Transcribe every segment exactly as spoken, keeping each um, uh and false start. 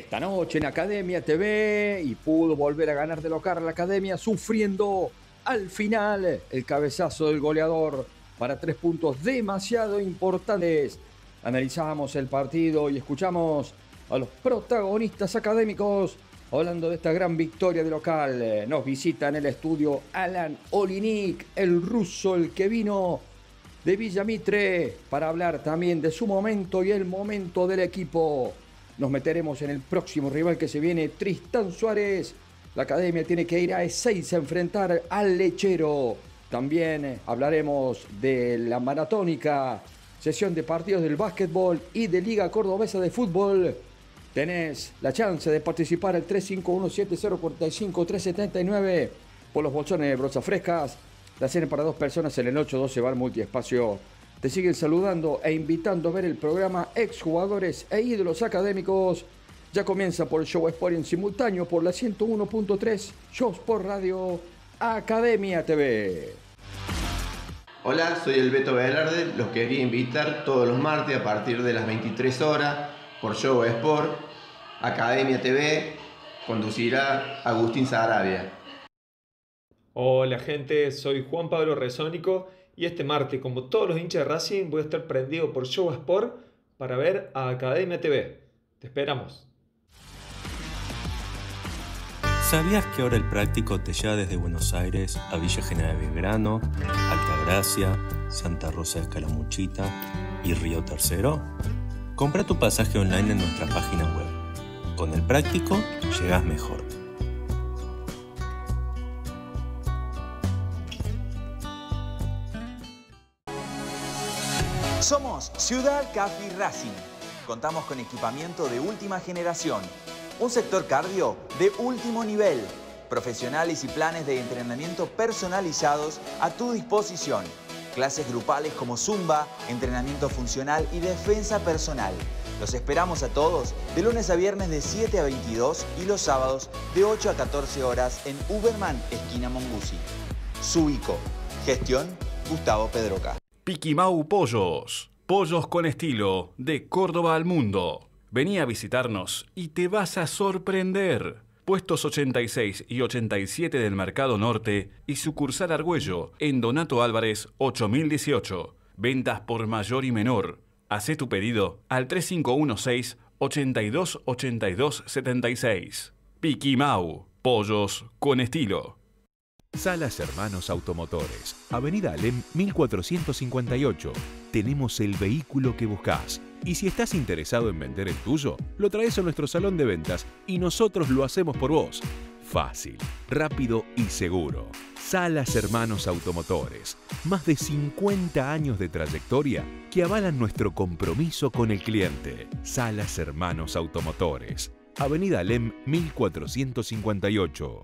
esta noche en Academia T V y pudo volver a ganar de local a la Academia sufriendo al final el cabezazo del goleador para tres puntos demasiado importantes. Analizamos el partido y escuchamos a los protagonistas académicos hablando de esta gran victoria de local. Nos visita en el estudio Alan Olinik, el ruso, el que vino de Villa Mitre para hablar también de su momento y el momento del equipo. Nos meteremos en el próximo rival que se viene, Tristán Suárez. La Academia tiene que ir a Ezeiza a enfrentar al Lechero. También hablaremos de la maratónica sesión de partidos del básquetbol y de Liga Cordobesa de Fútbol. Tenés la chance de participar al tres cinco uno siete cero cuatro cinco tres siete nueve por los bolsones de Brosas Frescas. La cena para dos personas en el ocho doce Bar Multiespacio. Te siguen saludando e invitando a ver el programa Exjugadores e Ídolos Académicos. Ya comienza por Show Sport en simultáneo por la ciento uno punto tres Show Sport Radio Academia T V. Hola, soy el Beto Velarde. Los quería invitar todos los martes a partir de las veintitrés horas por Show Sport Academia T V. Conducirá Agustín Sarabia. Hola gente, soy Juan Pablo Rezónico y este martes, como todos los hinchas de Racing, voy a estar prendido por Show Sport para ver a Academia T V. Te esperamos. ¿Sabías que ahora el práctico te lleva desde Buenos Aires a Villa General Belgrano, Altagracia, Santa Rosa de Escalamuchita y Río Tercero? Compra tu pasaje online en nuestra página web. Con el práctico llegás mejor. Somos Ciudad Café Racing. Contamos con equipamiento de última generación, un sector cardio de último nivel, profesionales y planes de entrenamiento personalizados a tu disposición, clases grupales como Zumba, entrenamiento funcional y defensa personal. Los esperamos a todos de lunes a viernes de siete a veintidós y los sábados de ocho a catorce horas en Uberman, esquina Mongusi. Subico. Gestión Gustavo Pedroca. Piquimau Pollos, pollos con estilo, de Córdoba al mundo. Vení a visitarnos y te vas a sorprender. Puestos ochenta y seis y ochenta y siete del Mercado Norte y sucursal Argüello, en Donato Álvarez ocho mil dieciocho. Ventas por mayor y menor. Hacé tu pedido al tres cinco uno seis ocho dos ocho dos siete seis. Piquimau, pollos con estilo. Salas Hermanos Automotores, Avenida Alem mil cuatrocientos cincuenta y ocho. Tenemos el vehículo que buscas. Y si estás interesado en vender el tuyo, lo traes a nuestro salón de ventas y nosotros lo hacemos por vos. Fácil, rápido y seguro. Salas Hermanos Automotores. Más de cincuenta años de trayectoria que avalan nuestro compromiso con el cliente. Salas Hermanos Automotores, Avenida Alem mil cuatrocientos cincuenta y ocho.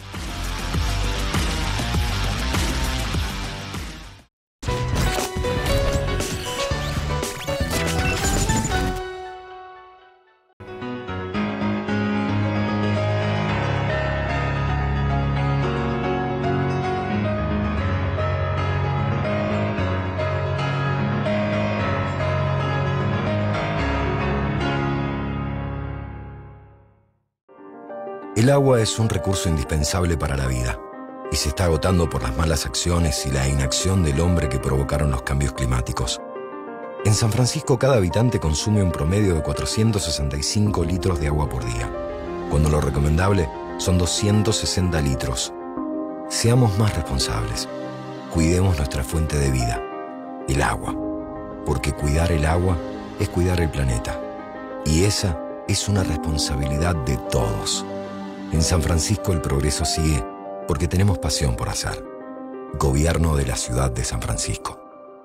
El agua es un recurso indispensable para la vida y se está agotando por las malas acciones y la inacción del hombre que provocaron los cambios climáticos. En San Francisco, cada habitante consume un promedio de cuatrocientos sesenta y cinco litros de agua por día, cuando lo recomendable son doscientos sesenta litros. Seamos más responsables. Cuidemos nuestra fuente de vida, el agua, porque cuidar el agua es cuidar el planeta. Y esa es una responsabilidad de todos. En San Francisco el progreso sigue porque tenemos pasión por hacer. Gobierno de la Ciudad de San Francisco.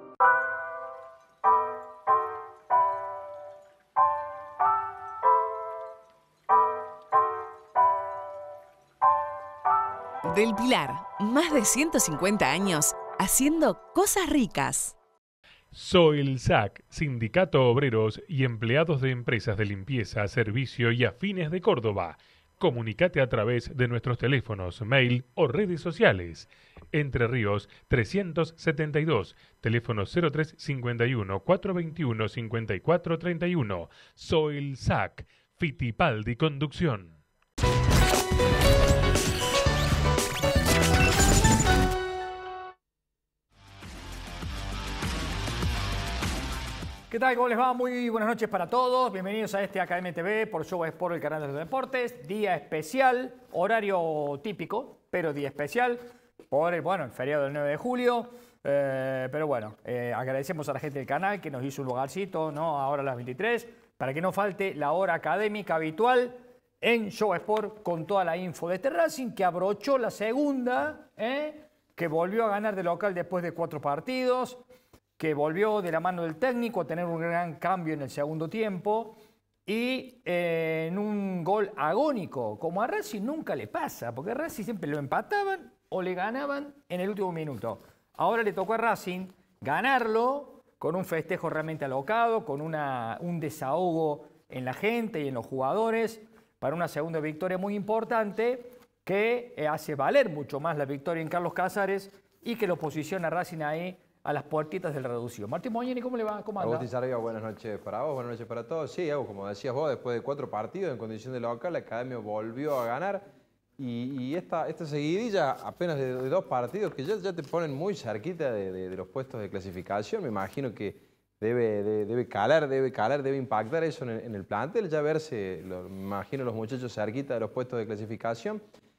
Del Pilar, más de ciento cincuenta años haciendo cosas ricas. Soilsac, Sindicato Obreros y Empleados de Empresas de Limpieza, Servicio y Afines de Córdoba. Comunicate a través de nuestros teléfonos, mail o redes sociales. Entre Ríos trescientos setenta y dos, teléfono cero tres cincuenta y uno, cuatrocientos veintiuno, cincuenta y cuatro treinta y uno. Soilsac, Fittipaldi Conducción. ¿Qué tal? ¿Cómo les va? Muy buenas noches para todos. Bienvenidos a este Academia T V por Show Sport, el canal de los deportes. Día especial, horario típico, pero día especial por el, bueno, el feriado del nueve de julio. Eh, pero bueno, eh, agradecemos a la gente del canal que nos hizo un lugarcito, ¿no? Ahora a las veintitrés, para que no falte la hora académica habitual en Show Sport con toda la info de este Racing, que abrochó la segunda, ¿eh? Que volvió a ganar de local después de cuatro partidos, que volvió de la mano del técnico a tener un gran cambio en el segundo tiempo y eh, en un gol agónico, como a Racing nunca le pasa, porque a Racing siempre lo empataban o le ganaban en el último minuto. Ahora le tocó a Racing ganarlo con un festejo realmente alocado, con una, un desahogo en la gente y en los jugadores para una segunda victoria muy importante que eh, hace valer mucho más la victoria en Carlos Casares y que lo posiciona a Racing ahí a las puertitas del reducido. Martín Moñini, ¿cómo le va? ¿Cómo anda? Agustín Sarabia, buenas noches para vos, buenas noches para todos. Sí, Agus, como decías vos, después de cuatro partidos en condición de local, la Academia volvió a ganar y, y esta, esta seguidilla apenas de, de dos partidos que ya, ya te ponen muy cerquita de, de, de los puestos de clasificación. Me imagino que debe, de, debe calar, debe calar, debe impactar eso en el, en el plantel, ya verse, lo, me imagino los muchachos cerquita de los puestos de clasificación.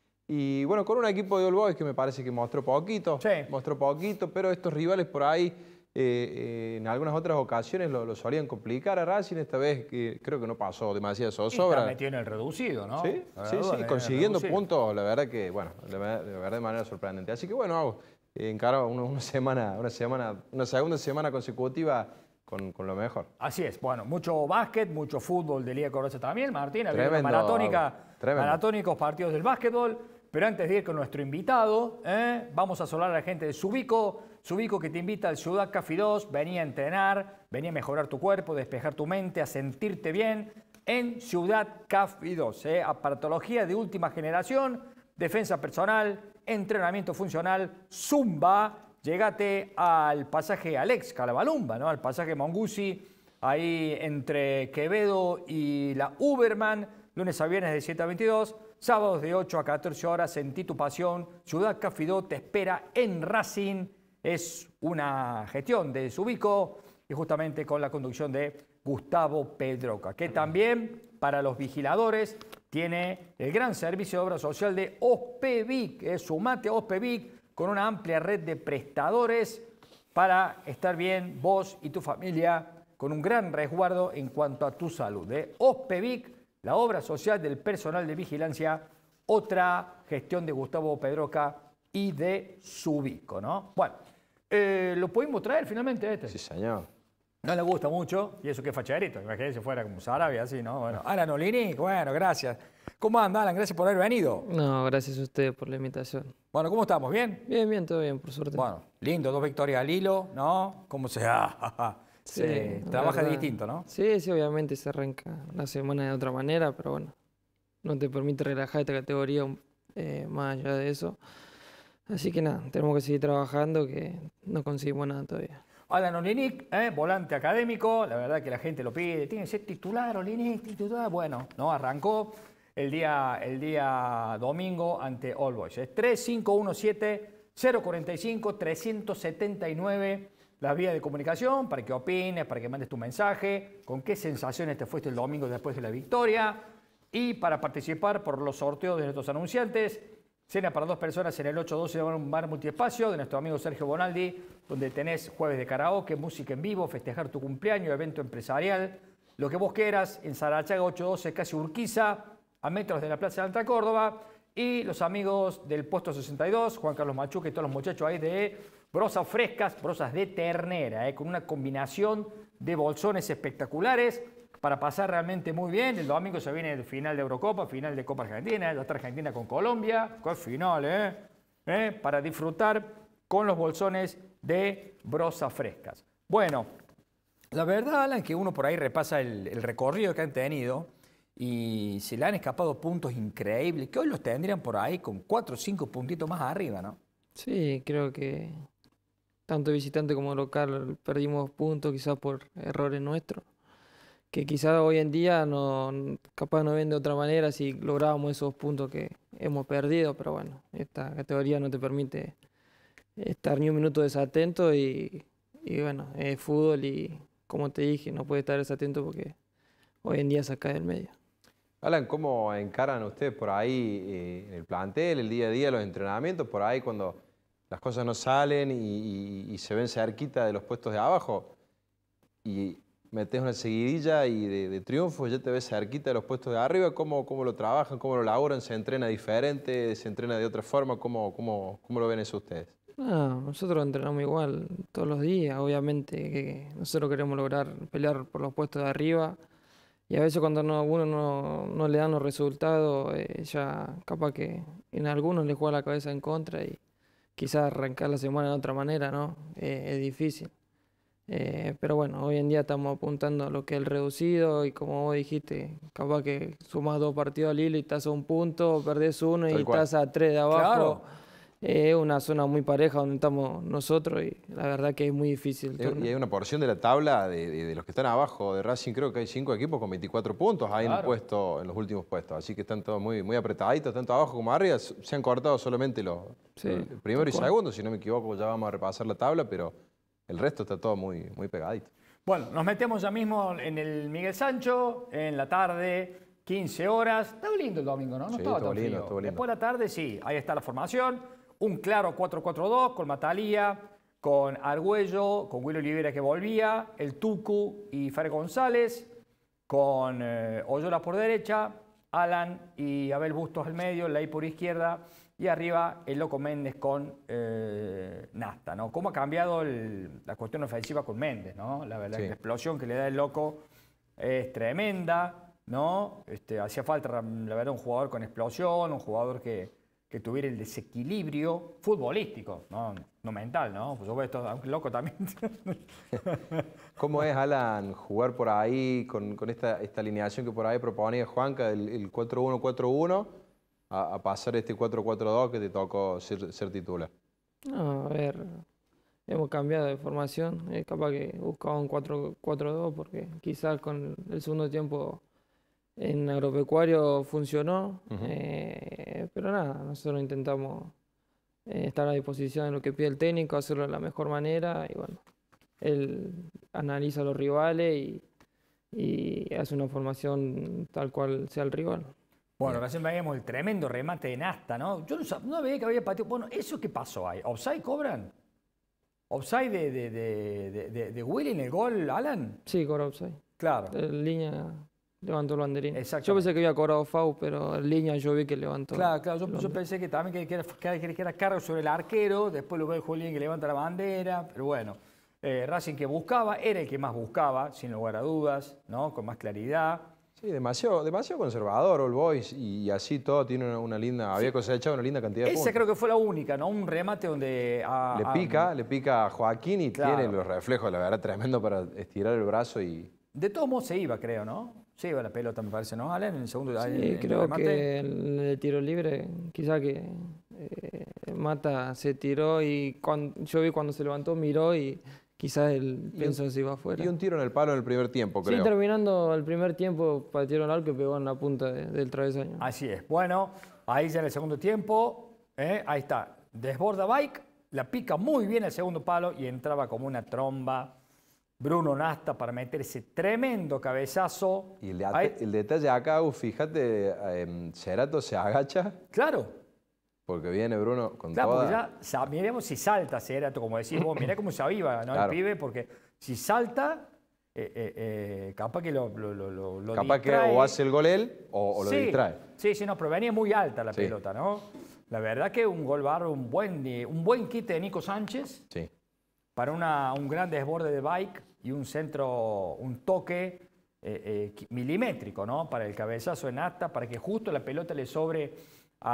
Y bueno, con un equipo de All Boys que me parece que mostró poquito, sí. mostró poquito, pero estos rivales por ahí eh, eh, en algunas otras ocasiones lo, lo solían complicar a Racing. Esta vez que creo que no pasó demasiado zozobra. Está metido en el reducido, ¿no? Sí, sí, sí, consiguiendo puntos, la verdad que, bueno, la verdad, la verdad de manera sorprendente. Así que bueno, hago, eh, encaro una, una semana, una semana, una segunda semana consecutiva Con, con lo mejor. Así es. Bueno, mucho básquet, mucho fútbol de Liga Corazza también, Martín. Había Tremendo, una maratónica, tremendo. maratónicos partidos del básquetbol. Pero antes de ir con nuestro invitado, ¿eh? vamos a saludar a la gente de Subico. Subico que te invita al Ciudad Café dos. Venía a entrenar, venía a mejorar tu cuerpo, despejar tu mente, a sentirte bien en Ciudad Café dos. ¿eh? Aparatología de última generación, defensa personal, entrenamiento funcional, Zumba. Llegate al pasaje Alex Calabalumba, ¿no? Al pasaje Mongusi, ahí entre Quevedo y la Uberman, lunes a viernes de siete a veintidós, sábados de ocho a catorce horas, sentí tu pasión. Ciudad Café dos te espera en Racing. Es una gestión de Subico y justamente con la conducción de Gustavo Pedroca, que también para los vigiladores tiene el gran servicio de obra social de Ospevic. ¿eh? Sumate a Ospevic, con una amplia red de prestadores para estar bien vos y tu familia, con un gran resguardo en cuanto a tu salud. ¿eh? Ospevic, la obra social del personal de vigilancia, otra gestión de Gustavo Pedroca y de Subico, ¿no? Bueno, eh, ¿lo pudimos traer finalmente este? Sí, señor. No le gusta mucho, y eso que es facherito, imagínense fuera como Sarabia, así, ¿no? Bueno, Alan Olinic, bueno, gracias. ¿Cómo anda, Alan? Gracias por haber venido. No, gracias a ustedes por la invitación. Bueno, ¿cómo estamos? ¿Bien? Bien, bien, todo bien, por suerte. Bueno, lindo, dos victorias al hilo, ¿no? ¿Cómo se ah, sí, se trabaja verdad. distinto, ¿no? Sí, sí, obviamente se arranca la semana de otra manera, pero bueno, no te permite relajar esta categoría eh, más allá de eso. Así que nada, tenemos que seguir trabajando, que no conseguimos nada todavía. Alan Olinic, ¿eh? volante académico, la verdad que la gente lo pide, tiene que ser titular, Olinic, titular, bueno, no, arrancó el día, el día domingo ante All Boys. Es tres cinco uno siete cero cuatro cinco tres siete nueve, la vía de comunicación, para que opines, para que mandes tu mensaje, con qué sensaciones te fuiste el domingo después de la victoria, y para participar por los sorteos de nuestros anunciantes. Cena para dos personas en el ocho doce de un bar multiespacio de nuestro amigo Sergio Bonaldi, donde tenés jueves de karaoke, música en vivo, festejar tu cumpleaños, evento empresarial, lo que vos quieras, en Sarachaga ocho doce, casi Urquiza, a metros de la Plaza de Alta Córdoba, y los amigos del Puesto sesenta y dos, Juan Carlos Machuca y todos los muchachos ahí de brosas frescas, brosas de ternera, eh, con una combinación de bolsones espectaculares, para pasar realmente muy bien. El domingo se viene el final de Eurocopa, final de Copa Argentina, ya está Argentina con Colombia, qué final, ¿eh? ¿eh? Para disfrutar con los bolsones de brosas frescas. Bueno, la verdad, Alan, que uno por ahí repasa el, el recorrido que han tenido y se le han escapado puntos increíbles, que hoy los tendrían por ahí con cuatro o cinco puntitos más arriba, ¿no? Sí, creo que tanto visitante como local perdimos puntos quizás por errores nuestros. que quizás hoy en día no, capaz no ven de otra manera si lográbamos esos puntos que hemos perdido, pero bueno, esta categoría no te permite estar ni un minuto desatento y, y bueno, es fútbol y como te dije, no puedes estar desatento porque hoy en día se cae del medio. Alan, ¿cómo encaran ustedes por ahí eh, en el plantel, el día a día, los entrenamientos, por ahí cuando las cosas no salen y, y, y se ven cerquita de los puestos de abajo y metes una seguidilla y de, de triunfos, ya te ves cerquita de los puestos de arriba? ¿Cómo, cómo lo trabajan? ¿Cómo lo laburan? ¿Se entrena diferente? ¿Se entrena de otra forma? ¿Cómo, cómo, cómo lo ven eso ustedes? No, nosotros entrenamos igual todos los días, obviamente que nosotros queremos lograr pelear por los puestos de arriba y a veces cuando no, uno no, no le dan los resultados, eh, ya capaz que en algunos le juega la cabeza en contra y quizás arrancar la semana de otra manera, ¿no? Eh, es difícil. Eh, pero bueno, hoy en día estamos apuntando a lo que es el reducido y como vos dijiste, capaz que sumas dos partidos al hilo y estás a un punto, perdés uno y estás a tres de abajo. Claro. Es eh, una zona muy pareja donde estamos nosotros y la verdad que es muy difícil. Y hay una porción de la tabla de, de, de los que están abajo de Racing, creo que hay cinco equipos con veinticuatro puntos ahí claro. en, el puesto, en los últimos puestos, así que están todos muy, muy apretaditos, tanto abajo como arriba. Se han cortado solamente los, sí, el primero y segundo, si no me equivoco, ya vamos a repasar la tabla, pero el resto está todo muy, muy pegadito. Bueno, nos metemos ya mismo en el Miguel Sancho, en la tarde, quince horas. Estaba lindo el domingo, ¿no? No sí, estaba tan lindo, frío. Lindo. Después de la tarde, sí, ahí está la formación. Un claro cuatro cuatro dos con Matalía, con Argüello, con Will Olivera que volvía, el Tucu y Fere González, con eh, Oyola por derecha, Alan y Abel Bustos al medio, Ley por izquierda y arriba el Loco Méndez con eh, Nasta, ¿no? ¿Cómo ha cambiado el, la cuestión ofensiva con Méndez, ¿no? La verdad sí. que la explosión que le da el Loco es tremenda, ¿no? Este, hacía falta, la verdad, un jugador con explosión, un jugador que que tuviera el desequilibrio futbolístico, no, no mental, ¿no? Por supuesto, aunque loco también. ¿Cómo es, Alan, jugar por ahí con, con esta, esta alineación que por ahí proponía Juanca, el, el cuatro uno cuatro uno, a, a pasar este cuatro cuatro dos que te tocó ser, ser titular? No, a ver, hemos cambiado de formación, es capaz que buscaba un cuatro cuatro dos porque quizás con el segundo tiempo en Agropecuario funcionó, uh-huh. eh, pero nada, nosotros intentamos eh, estar a disposición de lo que pide el técnico, hacerlo de la mejor manera y bueno, él analiza a los rivales y, y hace una formación tal cual sea el rival. Bueno, recién veíamos el tremendo remate de Nasta, ¿no? Yo no, no veía que había pateado. Bueno, ¿eso qué pasó ahí? ¿Offside cobran? ¿Offside de, de, de, de, de, de Willy en el gol, Alan? Sí, cobra offside. Claro. En línea levantó el banderín. Yo pensé que había cobrado foul, pero en línea yo vi que levantó. Claro, claro. Yo, yo pensé que también que, que, era, que era cargo sobre el arquero, después lo ve el Julián que levanta la bandera, pero bueno. Eh, Racing que buscaba, era el que más buscaba, sin lugar a dudas, ¿no? Con más claridad. Sí, demasiado, demasiado conservador All Boys y así todo tiene una, una linda, había cosechado una linda cantidad de Esa puntos. creo que fue la única, ¿no? Un remate donde... A, le pica, a, le pica a Joaquín y claro. tiene los reflejos, la verdad, tremendo para estirar el brazo y... De todos modos se iba, creo, ¿no? Se iba la pelota, me parece, ¿no, Alan? En el segundo... Sí, en, en creo el que en el tiro libre, quizá que eh, Mata se tiró y cuando, yo vi cuando se levantó, miró y... Quizás él pensó que se iba afuera. Y un tiro en el palo en el primer tiempo, creo. Sí, terminando el primer tiempo, patearon al que pegó en la punta de, del travesaño. Así es. Bueno, ahí ya en el segundo tiempo, ¿eh? Ahí está. Desborda Bike, la pica muy bien el segundo palo y entraba como una tromba Bruno Nasta para meter ese tremendo cabezazo. Y el, de, el detalle acá, fíjate, eh, Cerato se agacha. Claro. Porque viene Bruno con claro, toda... Claro, porque ya miremos si salta Cerato, como decís vos, mirá cómo se aviva, ¿no? Claro. El pibe, porque si salta, eh, eh, eh, capaz que lo, lo, lo, lo Capaz distrae. que o hace el gol él o, o lo sí, distrae. Sí, sí, no, pero venía muy alta la sí. pelota, ¿no? La verdad que un gol barro, un buen, un buen quite de Nico Sánchez. Sí. Para una, un gran desborde de Bike y un centro, un toque eh, eh, milimétrico, ¿no? Para el cabezazo en Nasta, para que justo la pelota le sobre...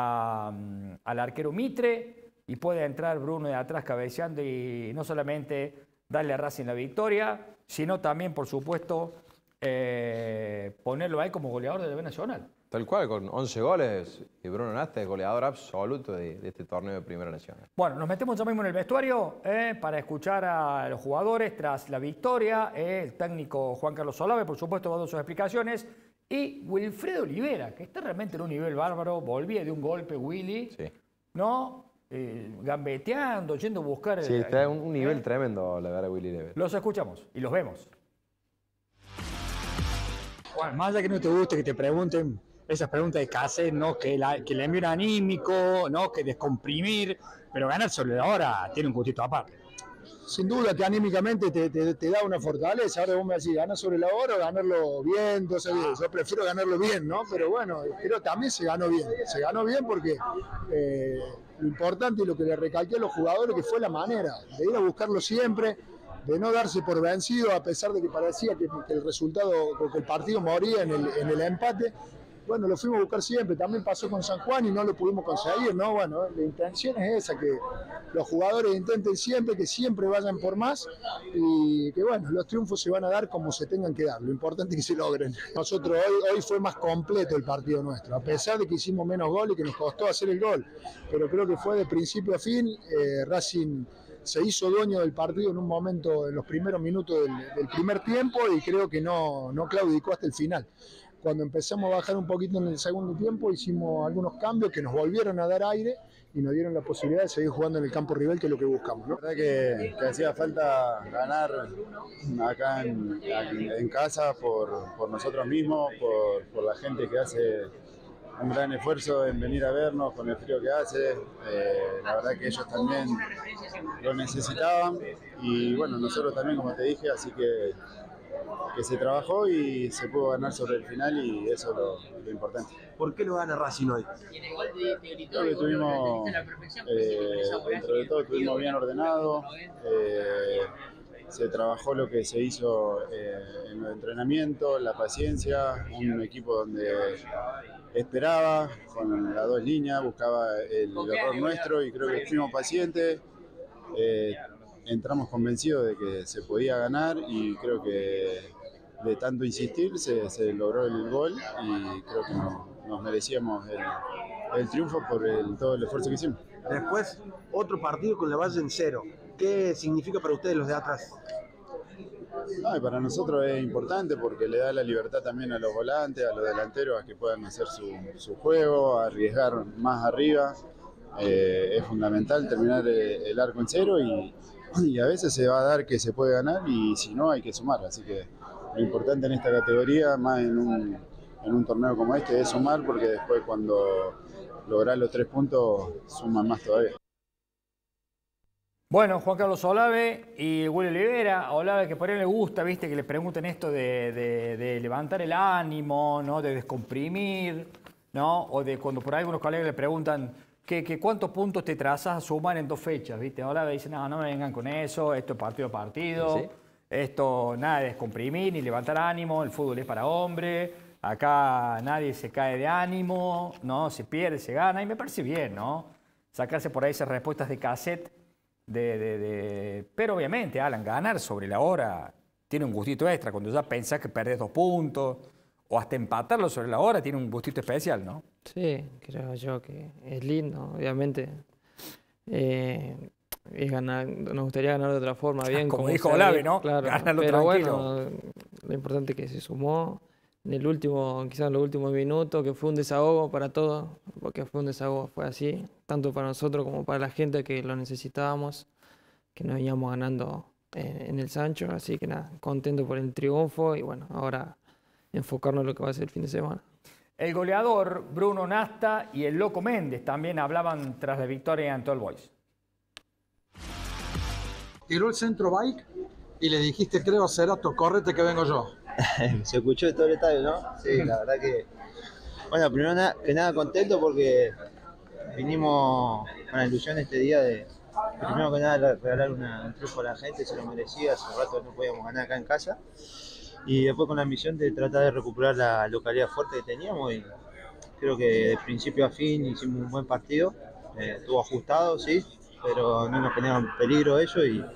A, al arquero Mitre y puede entrar Bruno de atrás cabeceando y no solamente darle a Racing la victoria, sino también, por supuesto, eh, ponerlo ahí como goleador de la B Nacional. Tal cual, con once goles, y Bruno Nasta es goleador absoluto de, de este torneo de Primera Nacional. Bueno, nos metemos ya mismo en el vestuario eh, para escuchar a los jugadores tras la victoria. Eh, el técnico Juan Carlos Solave, por supuesto, va a dar sus explicaciones. Y Wilfredo Olivera, que está realmente en un nivel bárbaro, volvía de un golpe, Willy, sí. ¿no? Eh, gambeteando, yendo a buscar... Sí, el, está en un nivel eh. tremendo, la verdad, Willy Olivera. Los escuchamos y los vemos. Bueno, más allá que no te guste que te pregunten esas preguntas de cassette, ¿no? Que, la, que el envío anímico, ¿no? Que descomprimir, pero ganar sobre la hora tiene un gustito aparte. Sin duda que anímicamente te, te, te da una fortaleza. Ahora vos me decís, ganar sobre la hora o ganarlo bien. Entonces, yo prefiero ganarlo bien, ¿no? Pero bueno, creo que también se ganó bien. Se ganó bien porque eh, lo importante y lo que le recalqué a los jugadores que fue la manera de ir a buscarlo siempre, de no darse por vencido a pesar de que parecía que, que el resultado, que el partido moría en el, en el empate. Bueno, lo fuimos a buscar siempre, también pasó con San Juan y no lo pudimos conseguir, ¿no? Bueno, la intención es esa, que los jugadores intenten siempre, que siempre vayan por más y que, bueno, los triunfos se van a dar como se tengan que dar, lo importante es que se logren. Nosotros hoy, hoy fue más completo el partido nuestro, a pesar de que hicimos menos goles y que nos costó hacer el gol, pero creo que fue de principio a fin. eh, Racing se hizo dueño del partido en un momento, en los primeros minutos del, del primer tiempo y creo que no, no claudicó hasta el final. Cuando empezamos a bajar un poquito en el segundo tiempo, hicimos algunos cambios que nos volvieron a dar aire y nos dieron la posibilidad de seguir jugando en el campo rival, que es lo que buscamos, ¿no? La verdad que, que hacía falta ganar acá en, en casa por, por nosotros mismos, por, por la gente que hace un gran esfuerzo en venir a vernos con el frío que hace. Eh, la verdad que ellos también lo necesitaban y bueno, nosotros también, como te dije, así que que se trabajó y se pudo ganar sobre el final y eso es lo, lo importante. ¿Por qué lo gana Racing hoy? Creo que tuvimos, eh, dentro de todo, estuvimos bien ordenados, eh, se trabajó lo que se hizo eh, en los entrenamientos, la paciencia, un equipo donde esperaba con las dos líneas, buscaba el error nuestro y creo que fuimos pacientes. Eh, entramos convencidos de que se podía ganar y creo que de tanto insistir se, se logró el gol y creo que nos, nos merecíamos el, el triunfo por el, todo el esfuerzo que hicimos. Después, otro partido con la base en cero. ¿Qué significa para ustedes los de atrás? No, y para nosotros es importante porque le da la libertad también a los volantes, a los delanteros, a que puedan hacer su, su juego, a arriesgar más arriba. Eh, es fundamental terminar el, el arco en cero y Y a veces se va a dar que se puede ganar y si no hay que sumar, así que lo importante en esta categoría, más en un, en un torneo como este, es sumar porque después cuando lográs los tres puntos suman más todavía. Bueno, Juan Carlos Olave y Willy Olivera. Olave, que por ahí le gusta, viste, que le pregunten esto de, de, de levantar el ánimo, ¿no? De descomprimir, ¿no? O de cuando por ahí algunos colegas le preguntan Que, que cuántos puntos te trazas a sumar en dos fechas, ¿viste? Ahora me dicen, no, no me vengan con eso, esto es partido a partido, ¿sí? Esto nada de descomprimir ni levantar ánimo, el fútbol es para hombre, acá nadie se cae de ánimo, ¿no? Se pierde, se gana, y me parece bien, ¿no? Sacarse por ahí esas respuestas de cassette, de, de, de... pero obviamente, Alan, ganar sobre la hora tiene un gustito extra, cuando ya pensás que perdés dos puntos, o hasta empatarlo sobre la hora tiene un gustito especial, ¿no? Sí, creo yo que es lindo, obviamente. Eh, es ganar, nos gustaría ganar de otra forma, bien. Como, como dijo Olave, ¿no? Claro, ganarlo pero tranquilo. Bueno, lo importante es que se sumó en el último, quizás en los últimos minutos, que fue un desahogo para todos, porque fue un desahogo, fue así, tanto para nosotros como para la gente que lo necesitábamos, que nos íbamos ganando en, en el Sancho, así que nada, contento por el triunfo y bueno, ahora enfocarnos en lo que va a ser el fin de semana. El goleador Bruno Nasta y el Loco Méndez también hablaban tras la victoria ante All Boys. Tiró el centro bike y le dijiste, creo, Cerato, correte que vengo yo. Se escuchó de todo el estadio, ¿no? Sí, la verdad que... Bueno, primero nada, que nada contento porque vinimos con la ilusión este día de, primero que nada, regalar una, un triunfo a la gente, se lo merecía, hace rato no podíamos ganar acá en casa. Y después con la misión de tratar de recuperar la localidad fuerte que teníamos y creo que de principio a fin hicimos un buen partido, eh, estuvo ajustado, sí, pero no nos generaban peligro ellos y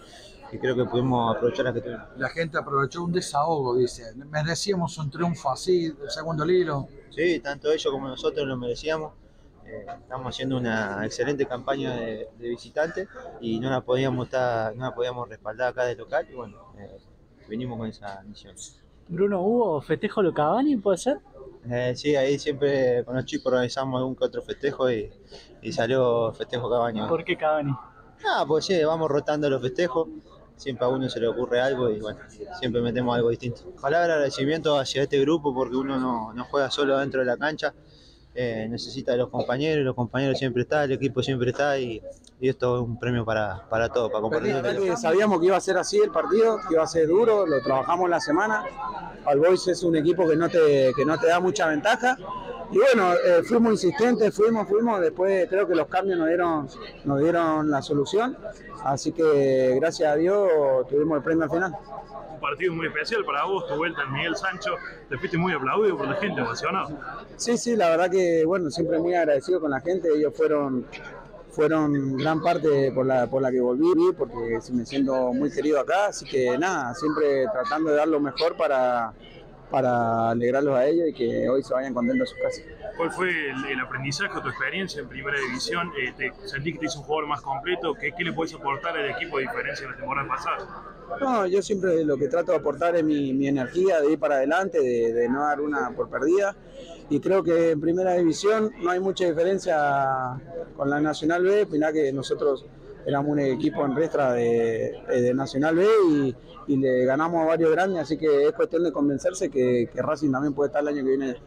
y creo que pudimos aprovechar las que tuvimos. La gente aprovechó un desahogo, dice. Merecíamos un triunfo así, el segundo al hilo. Sí, tanto ellos como nosotros lo merecíamos. Eh, estamos haciendo una excelente campaña de, de visitantes y no la podíamos estar, no la podíamos respaldar acá de local y bueno, eh, vinimos con esa misión. Bruno, ¿hubo festejo de Cavani, puede ser? Eh, sí, ahí siempre con los chicos organizamos algún que otro festejo y, y salió festejo Cavani. ¿Por qué Cavani? Ah, pues sí, vamos rotando los festejos, siempre a uno se le ocurre algo y bueno, siempre metemos algo distinto. Palabra de agradecimiento hacia este grupo porque uno no, no juega solo dentro de la cancha, eh, necesita de los compañeros, los compañeros siempre están, el equipo siempre está y, y esto es un premio para, para todos, para compartir. Que sabíamos que iba a ser así el partido, que iba a ser duro, lo trabajamos la semana. All Boys es un equipo que no te, que no te da mucha ventaja. Y bueno, eh, fuimos insistentes, fuimos, fuimos, después creo que los cambios nos dieron, nos dieron la solución. Así que gracias a Dios tuvimos el premio al final. Un partido muy especial para vos, tu vuelta en Miguel Sancho, te fuiste muy aplaudido por la gente, emocionado. Sí, sí, la verdad que bueno, siempre muy agradecido con la gente, ellos fueron, fueron gran parte por la, por la que volví, porque me siento muy querido acá, así que nada, siempre tratando de dar lo mejor para, para alegrarlos a ellos y que hoy se vayan contentos a sus casas. ¿Cuál fue el, el aprendizaje o tu experiencia en Primera División? Eh, ¿Te sentís que te hizo un jugador más completo? ¿Qué, qué le puedes aportar al equipo a diferencia de la temporada pasada? No, yo siempre lo que trato de aportar es mi, mi energía de ir para adelante, de, de no dar una por perdida. Y creo que en Primera División no hay mucha diferencia con la Nacional B, mirá que nosotros éramos un equipo en restra de, de Nacional B y, y le ganamos a varios grandes, así que es cuestión de convencerse que, que Racing también puede estar el año que viene.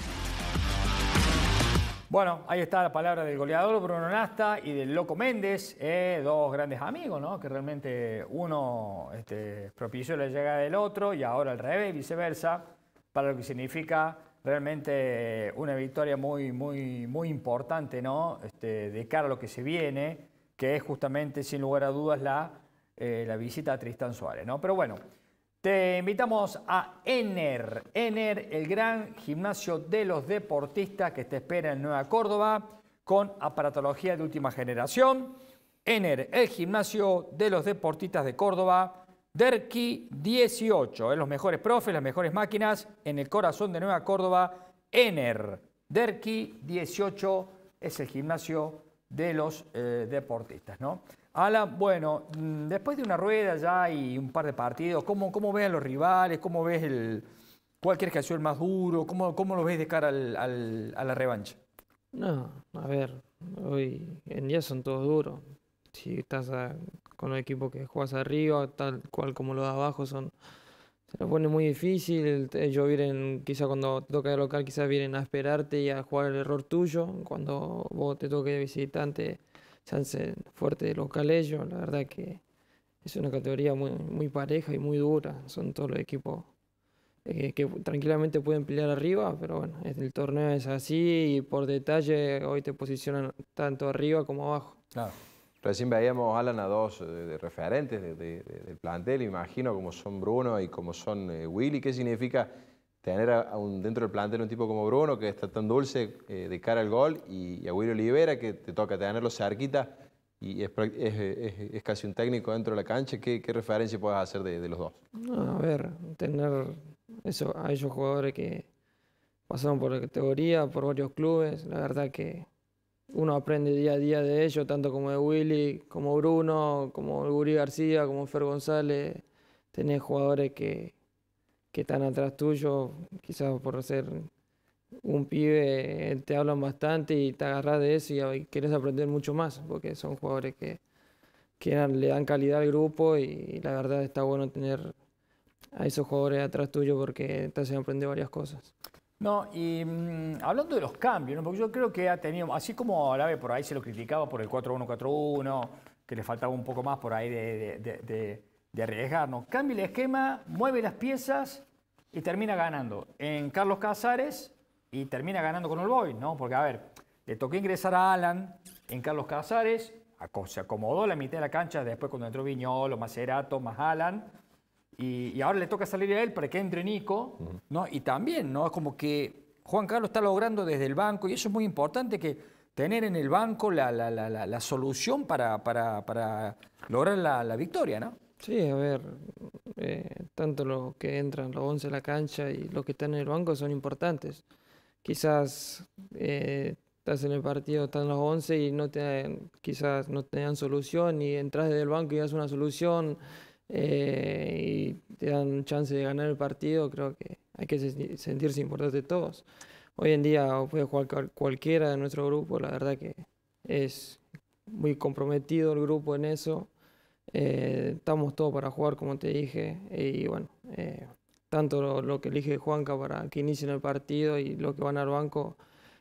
Bueno, ahí está la palabra del goleador Bruno Nasta y del Loco Méndez, eh, dos grandes amigos, ¿no? Que realmente uno este, propició la llegada del otro y ahora al revés, viceversa, para lo que significa realmente una victoria muy, muy, muy importante, ¿no? Este, de cara a lo que se viene, que es justamente, sin lugar a dudas, la, eh, la visita a Tristán Suárez, ¿no? Pero bueno, te invitamos a Ener, Ener, el gran gimnasio de los deportistas que te espera en Nueva Córdoba con aparatología de última generación. Ener, el gimnasio de los deportistas de Córdoba, Derqui dieciocho, en los mejores profes, las mejores máquinas en el corazón de Nueva Córdoba. Ener, Derqui dieciocho es el gimnasio de los eh, deportistas, ¿no? Alan, bueno, después de una rueda ya y un par de partidos, ¿cómo, cómo ves a los rivales? ¿Cómo ves el, cuál crees que ha sido el más duro? ¿Cómo, cómo lo ves de cara al, al, a la revancha? No, a ver, hoy en día son todos duros. Si estás a, con el equipo que juegas arriba, tal cual como los de abajo, son, se lo pone muy difícil. Ellos vienen, quizá cuando te toca de local, quizás vienen a esperarte y a jugar el error tuyo. Cuando vos te toque de visitante, se hacen fuerte de local ellos. La verdad que es una categoría muy, muy pareja y muy dura. Son todos los equipos eh, que tranquilamente pueden pelear arriba, pero bueno, el torneo es así y por detalle hoy te posicionan tanto arriba como abajo. Claro. Recién veíamos, Alan, a dos de, de referentes de, de, de, del plantel, imagino, como son Bruno y como son eh, Willy. ¿Qué significa tener a, a un, dentro del plantel un tipo como Bruno, que está tan dulce eh, de cara al gol, y, y a Willy Olivera, que te toca tenerlo cerquita y es, es, es, es casi un técnico dentro de la cancha? ¿Qué, qué referencia puedes hacer de, de los dos? No, a ver, tener eso, a esos jugadores que pasaron por la categoría, por varios clubes, la verdad que uno aprende día a día de ellos, tanto como de Willy, como Bruno, como el Gurí García, como Fer González. Tenés jugadores que, que están atrás tuyo, quizás por ser un pibe te hablan bastante y te agarrás de eso y querés aprender mucho más, porque son jugadores que, que le dan calidad al grupo y la verdad está bueno tener a esos jugadores atrás tuyo porque te hacen aprender varias cosas. No, y mmm, hablando de los cambios, ¿no? Porque yo creo que ha tenido, así como a la vez por ahí se lo criticaba por el cuatro uno cuatro uno, que le faltaba un poco más por ahí de, de, de, de arriesgar, ¿no? Cambia el esquema, mueve las piezas y termina ganando en Carlos Casares y termina ganando con All Boys, ¿no? Porque, a ver, le tocó ingresar a Alan en Carlos Casares, se acomodó la mitad de la cancha después cuando entró Viñolo, Macerato, más Alan. Y, y ahora le toca salir a él para que entre Nico, ¿no? Y también, ¿no? Es como que Juan Carlos está logrando desde el banco, y eso es muy importante, que tener en el banco la, la, la, la, la solución para, para, para lograr la, la victoria, ¿no? Sí, a ver, eh, tanto los que entran los once a la cancha y los que están en el banco son importantes. Quizás eh, estás en el partido, están los once y no te, quizás no te dan solución y entras desde el banco y das una solución eh, y te dan chance de ganar el partido. Creo que hay que se- sentirse importante todos. Hoy en día puede jugar cual- cualquiera de nuestro grupo, la verdad que es muy comprometido el grupo en eso. Eh, estamos todos para jugar, como te dije, y bueno, eh, tanto lo, lo que elige Juanca para que inicien el partido y lo que van al banco,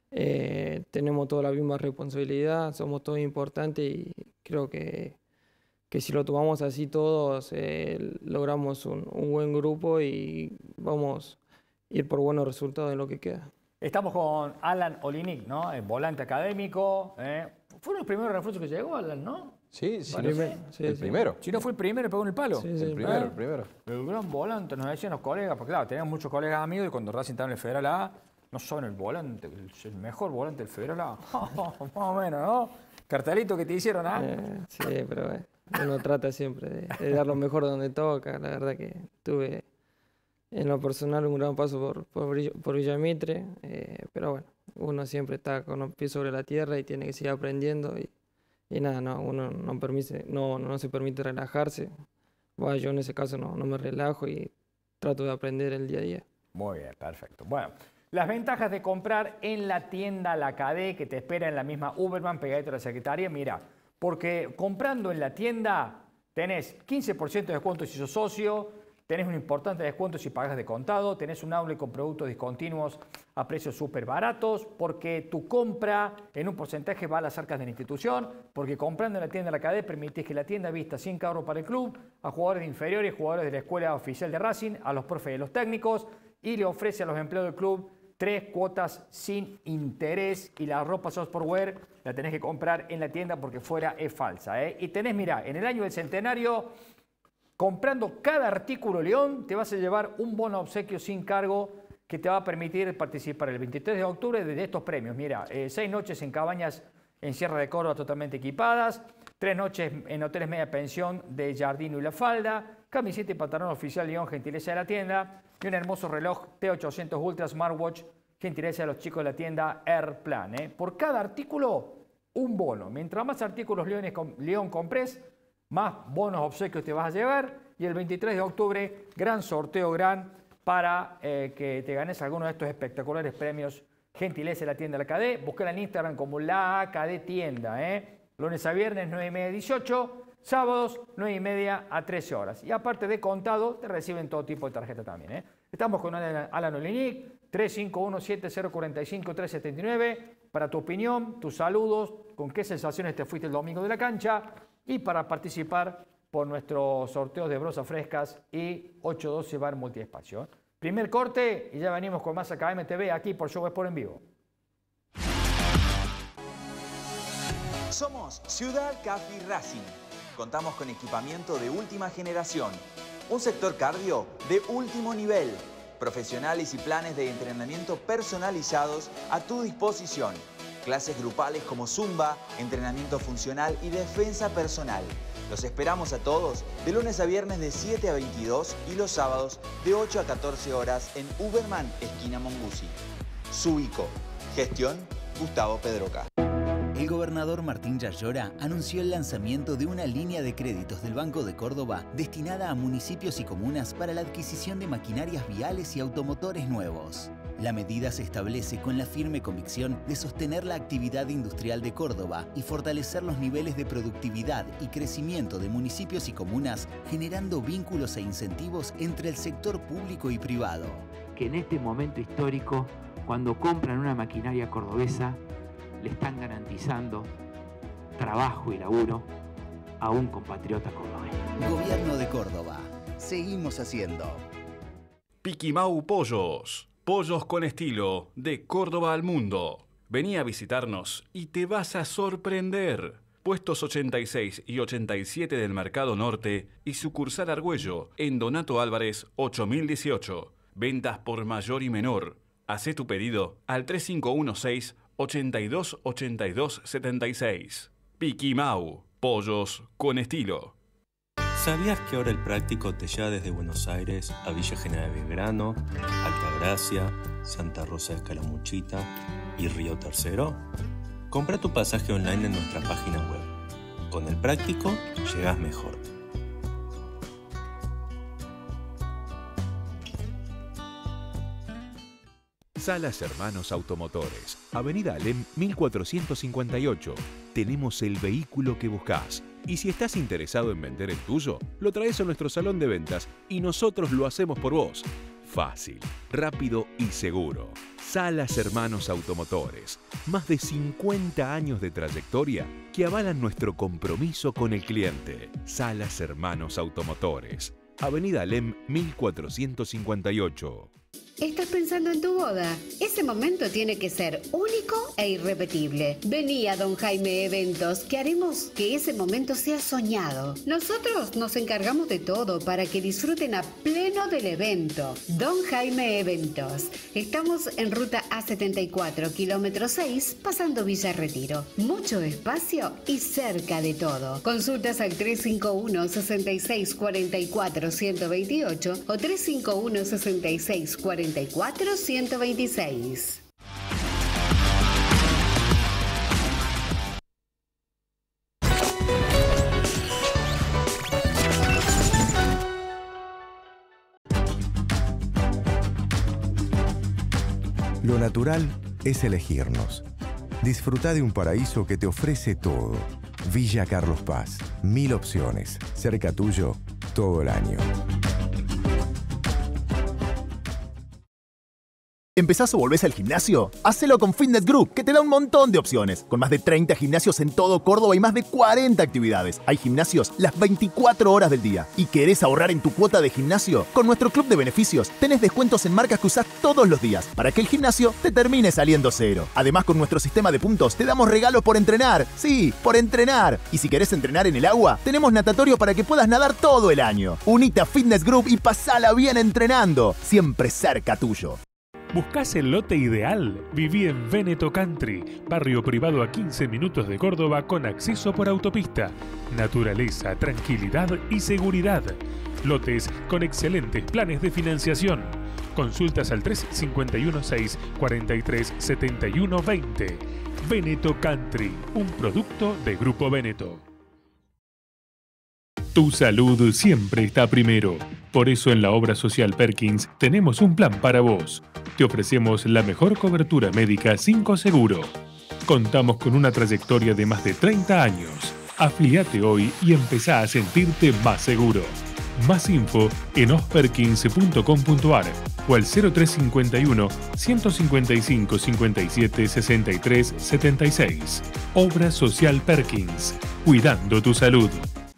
eh, tenemos toda la misma responsabilidad, somos todos importantes y creo que, que si lo tomamos así todos, eh, logramos un, un buen grupo y vamos a ir por buenos resultados en lo que queda. Estamos con Alan Olinick, ¿no? El volante académico. ¿eh? Fue uno de los primeros refuerzos que llegó, Alan, ¿no? Sí, sí. Vale, no sé. sí, el sí. primero. Si no fue el primero, pegó en el palo. Sí, sí. El primero, ¿Eh? el primero. El gran volante, nos decían los colegas, porque claro, teníamos muchos colegas amigos y cuando Racing estaba en el Federal A, no son el volante, el, el mejor volante del Federal A. Más o menos, ¿no? Cartelito que te hicieron, ¿ah? Eh, sí, pero eh, uno trata siempre de, de dar lo mejor donde toca. La verdad que tuve en lo personal un gran paso por, por, Brill- por Villamitre, eh, pero bueno, uno siempre está con los pies sobre la tierra y tiene que seguir aprendiendo y, y nada, no, uno no, permite, no, no se permite relajarse. Bueno, yo en ese caso no, no me relajo y trato de aprender el día a día. Muy bien, perfecto. Bueno, las ventajas de comprar en la tienda La Cadé, que te espera en la misma Uberman, pegadito a la secretaria, mira, porque comprando en la tienda tenés quince por ciento de descuento si sos socio, tenés un importante descuento si pagas de contado, tenés un outlet con productos discontinuos a precios súper baratos, porque tu compra en un porcentaje va a las arcas de la institución, porque comprando en la tienda La Cadé permitís que la tienda vista cien euros para el club, a jugadores de inferiores, jugadores de la escuela oficial de Racing, a los profes y los técnicos, y le ofrece a los empleados del club tres cuotas sin interés y la ropa Sportwear la tenés que comprar en la tienda porque fuera es falsa. ¿eh? Y tenés, mira, en el año del centenario, comprando cada artículo León, te vas a llevar un bono obsequio sin cargo que te va a permitir participar el veintitrés de octubre de estos premios. Mira, eh, seis noches en cabañas en Sierra de Córdoba totalmente equipadas, tres noches en hoteles media pensión de Jardino y La Falda, camiseta y pantalón oficial León, gentileza de la tienda, y un hermoso reloj T ochocientos Ultra Smartwatch, gentileza de los chicos de la tienda Airplan. ¿eh? Por cada artículo, un bono. Mientras más artículos León, León compres, más bonos obsequios te vas a llevar. Y el veintitrés de octubre, gran sorteo gran para eh, que te ganes alguno de estos espectaculares premios. Gentileza de la tienda La Cadé. Buscar en Instagram como La Cadé Tienda. ¿eh? Lunes a viernes, nueve y media a dieciocho. Sábados, nueve y media a trece horas. Y aparte de contado, te reciben todo tipo de tarjeta también. ¿eh? Estamos con Alan Alan Olinick, tres cinco uno siete cero cuatro cinco tres siete nueve. Para tu opinión, tus saludos, con qué sensaciones te fuiste el domingo de la cancha. Y para participar por nuestros sorteos de brosas frescas y ocho doce bar multiespacio. Primer corte y ya venimos con más A K M T V aquí por Show Sport en vivo. Somos Ciudad Café Racing. Contamos con equipamiento de última generación, un sector cardio de último nivel, profesionales y planes de entrenamiento personalizados a tu disposición, clases grupales como Zumba, entrenamiento funcional y defensa personal. Los esperamos a todos de lunes a viernes de siete a veintidós y los sábados de ocho a catorce horas en Uberman, esquina Mongusi. Subico. Gestión Gustavo Pedroca. El gobernador Martín Yarlora anunció el lanzamiento de una línea de créditos del Banco de Córdoba destinada a municipios y comunas para la adquisición de maquinarias viales y automotores nuevos. La medida se establece con la firme convicción de sostener la actividad industrial de Córdoba y fortalecer los niveles de productividad y crecimiento de municipios y comunas, generando vínculos e incentivos entre el sector público y privado. Que en este momento histórico, cuando compran una maquinaria cordobesa, le están garantizando trabajo y laburo a un compatriota cordobés. Gobierno de Córdoba. Seguimos haciendo. Piquimau Pollos. Pollos con estilo, de Córdoba al mundo. Vení a visitarnos y te vas a sorprender. Puestos ochenta y seis y ochenta y siete del Mercado Norte y sucursal Argüello, en Donato Álvarez ocho mil dieciocho. Ventas por mayor y menor. Hacé tu pedido al tres cinco uno seis ochenta y dos ochenta y dos setenta y seis. Piquimau, pollos con estilo. ¿Sabías que ahora el práctico te lleva desde Buenos Aires a Villa General Belgrano, Altagracia, Santa Rosa de Escalamuchita y Río Tercero? Compra tu pasaje online en nuestra página web. Con el práctico llegas mejor. Salas Hermanos Automotores, Avenida Alem mil cuatrocientos cincuenta y ocho. Tenemos el vehículo que buscas. Y si estás interesado en vender el tuyo, lo traes a nuestro salón de ventas y nosotros lo hacemos por vos. Fácil, rápido y seguro. Salas Hermanos Automotores. Más de cincuenta años de trayectoria que avalan nuestro compromiso con el cliente. Salas Hermanos Automotores. Avenida Alem mil cuatrocientos cincuenta y ocho. ¿Estás pensando en tu boda? Ese momento tiene que ser único e irrepetible. Vení a Don Jaime Eventos, que haremos que ese momento sea soñado. Nosotros nos encargamos de todo para que disfruten a pleno del evento. Don Jaime Eventos. Estamos en ruta A setenta y cuatro, kilómetro seis, pasando Villa Retiro. Mucho espacio y cerca de todo. Consultas al tres cinco uno, seis seis cuatro cuatro, uno dos ocho o tres cinco uno, seis seis cuatro cuatro, uno dos seis. Lo natural es elegirnos. Disfruta de un paraíso que te ofrece todo. Villa Carlos Paz. Mil opciones. Cerca tuyo todo el año. ¿Empezás o volvés al gimnasio? Hacelo con Fitness Group, que te da un montón de opciones. Con más de treinta gimnasios en todo Córdoba y más de cuarenta actividades. Hay gimnasios las veinticuatro horas del día. ¿Y querés ahorrar en tu cuota de gimnasio? Con nuestro club de beneficios tenés descuentos en marcas que usás todos los días, para que el gimnasio te termine saliendo cero. Además, con nuestro sistema de puntos te damos regalos por entrenar. Sí, por entrenar. Y si querés entrenar en el agua, tenemos natatorio para que puedas nadar todo el año. Unite a Fitness Group y pasala bien entrenando. Siempre cerca tuyo. ¿Buscás el lote ideal? Viví en Veneto Country, barrio privado a quince minutos de Córdoba con acceso por autopista. Naturaleza, tranquilidad y seguridad. Lotes con excelentes planes de financiación. Consultas al tres cinco uno, seis cuatro tres, siete uno dos cero. Veneto Country, un producto de Grupo Veneto. Tu salud siempre está primero. Por eso en la obra social Perkins tenemos un plan para vos. Te ofrecemos la mejor cobertura médica sin coseguro. Contamos con una trayectoria de más de treinta años. Afíliate hoy y empezá a sentirte más seguro. Más info en osperkins punto com punto ar o al cero tres cinco uno, uno cinco cinco, cincuenta y siete, sesenta y tres, setenta y seis. Obra social Perkins. Cuidando tu salud.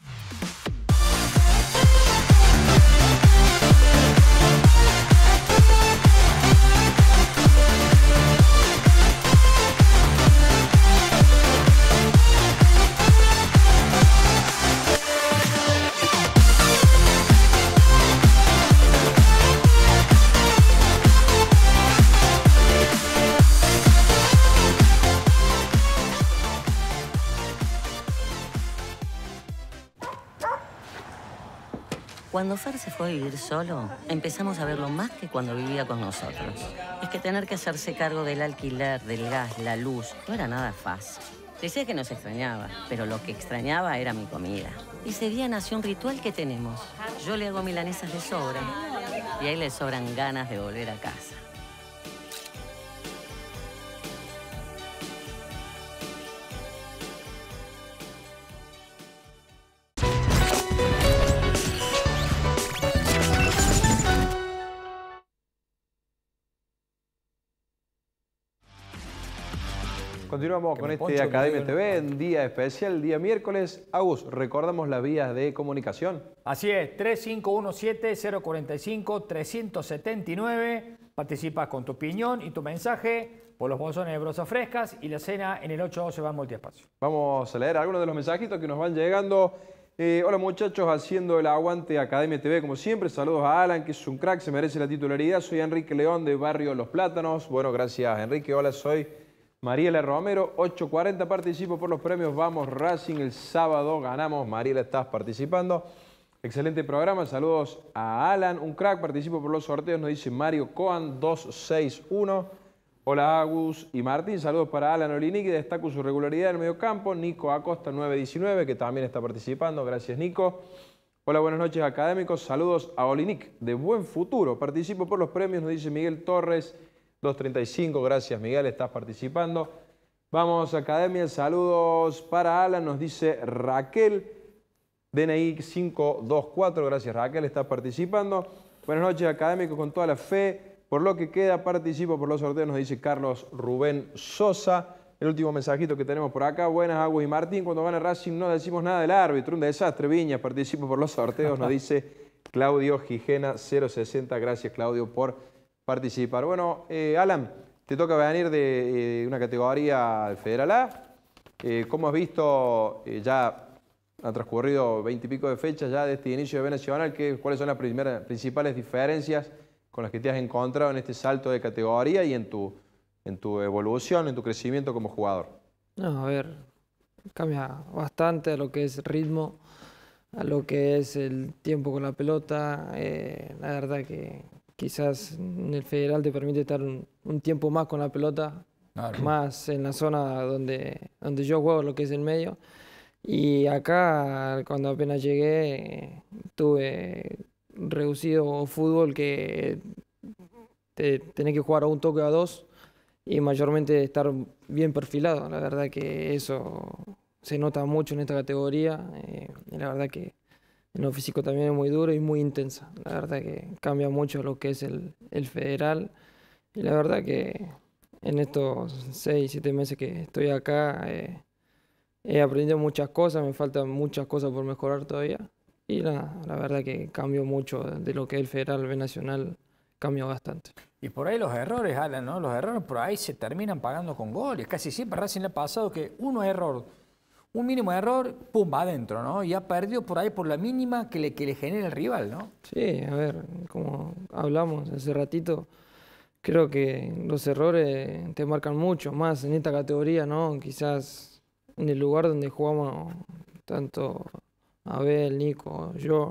Cuando Fer se fue a vivir solo, empezamos a verlo más que cuando vivía con nosotros. Es que tener que hacerse cargo del alquiler, del gas, la luz, no era nada fácil. Decía que nos extrañaba, pero lo que extrañaba era mi comida. Y ese día nació un ritual que tenemos. Yo le hago milanesas de sobra y a él le sobran ganas de volver a casa. Continuamos con este Academia T V en día especial, día miércoles. Agus, recordamos las vías de comunicación. Así es, tres cinco uno siete, cero cuatro cinco, tres siete nueve. Participas con tu opinión y tu mensaje por los bolsones de brosas frescas y la cena en el ocho doce va multiespacio. Vamos a leer algunos de los mensajitos que nos van llegando. Eh, hola muchachos, haciendo el aguante Academia T V como siempre. Saludos a Alan, que es un crack, se merece la titularidad. Soy Enrique León de Barrio Los Plátanos. Bueno, gracias Enrique. Hola, soy Mariela Romero, ocho cuarenta, participo por los premios Vamos Racing, el sábado ganamos. Mariela, estás participando. Excelente programa, saludos a Alan, un crack, participo por los sorteos, nos dice Mario Coan dos seis uno. Hola Agus y Martín, saludos para Alan Olinic, destaco su regularidad en el medio campo. Nico Acosta nueve diecinueve, que también está participando, gracias Nico. Hola, buenas noches académicos, saludos a Olinic, de buen futuro, participo por los premios, nos dice Miguel Torres dos treinta y cinco, gracias Miguel, estás participando. Vamos academia, saludos para Alan, nos dice Raquel. D N I cinco dos cuatro, gracias Raquel, está participando. Buenas noches académicos, con toda la fe. Por lo que queda, participo por los sorteos, nos dice Carlos Rubén Sosa. El último mensajito que tenemos por acá. Buenas, Agus y Martín. Cuando gana Racing no decimos nada del árbitro. Un desastre, Viñas. Participo por los sorteos, nos dice Claudio Gijena cero sesenta. Gracias, Claudio, por participar. Bueno, eh, Alan, te toca venir de eh, una categoría Federal A. Eh, ¿Cómo has visto eh, ya... Ha transcurrido veinte y pico de fechas ya de este inicio de B Nacional? ¿Qué, ¿Cuáles son las primeras, principales diferencias con las que te has encontrado en este salto de categoría y en tu, en tu evolución, en tu crecimiento como jugador? No, a ver, cambia bastante a lo que es ritmo, a lo que es el tiempo con la pelota. Eh, la verdad que quizás en el Federal te permite estar un, un tiempo más con la pelota, claro, más en la zona donde, donde yo juego, lo que es el medio. Y acá, cuando apenas llegué, tuve reducido fútbol que te, tenés que jugar a un toque o a dos y mayormente estar bien perfilado. La verdad que eso se nota mucho en esta categoría. Eh, y la verdad que en lo físico también es muy duro y muy intensa. La verdad que cambia mucho lo que es el, el Federal. Y la verdad que en estos seis, siete meses que estoy acá... Eh, He aprendido muchas cosas, me faltan muchas cosas por mejorar todavía. Y nada, la verdad que cambio mucho de lo que es el Federal B Nacional, cambia bastante. Y por ahí los errores, Alan, ¿no? Los errores por ahí se terminan pagando con goles. Casi siempre Racing le ha pasado que uno error, un mínimo error, pum, va adentro, ¿no? Y ha perdido por ahí por la mínima que le, que le genera el rival, ¿no? Sí, a ver, como hablamos hace ratito, creo que los errores te marcan mucho, más en esta categoría, ¿no? Quizás... en el lugar donde jugamos tanto Abel, Nico, yo,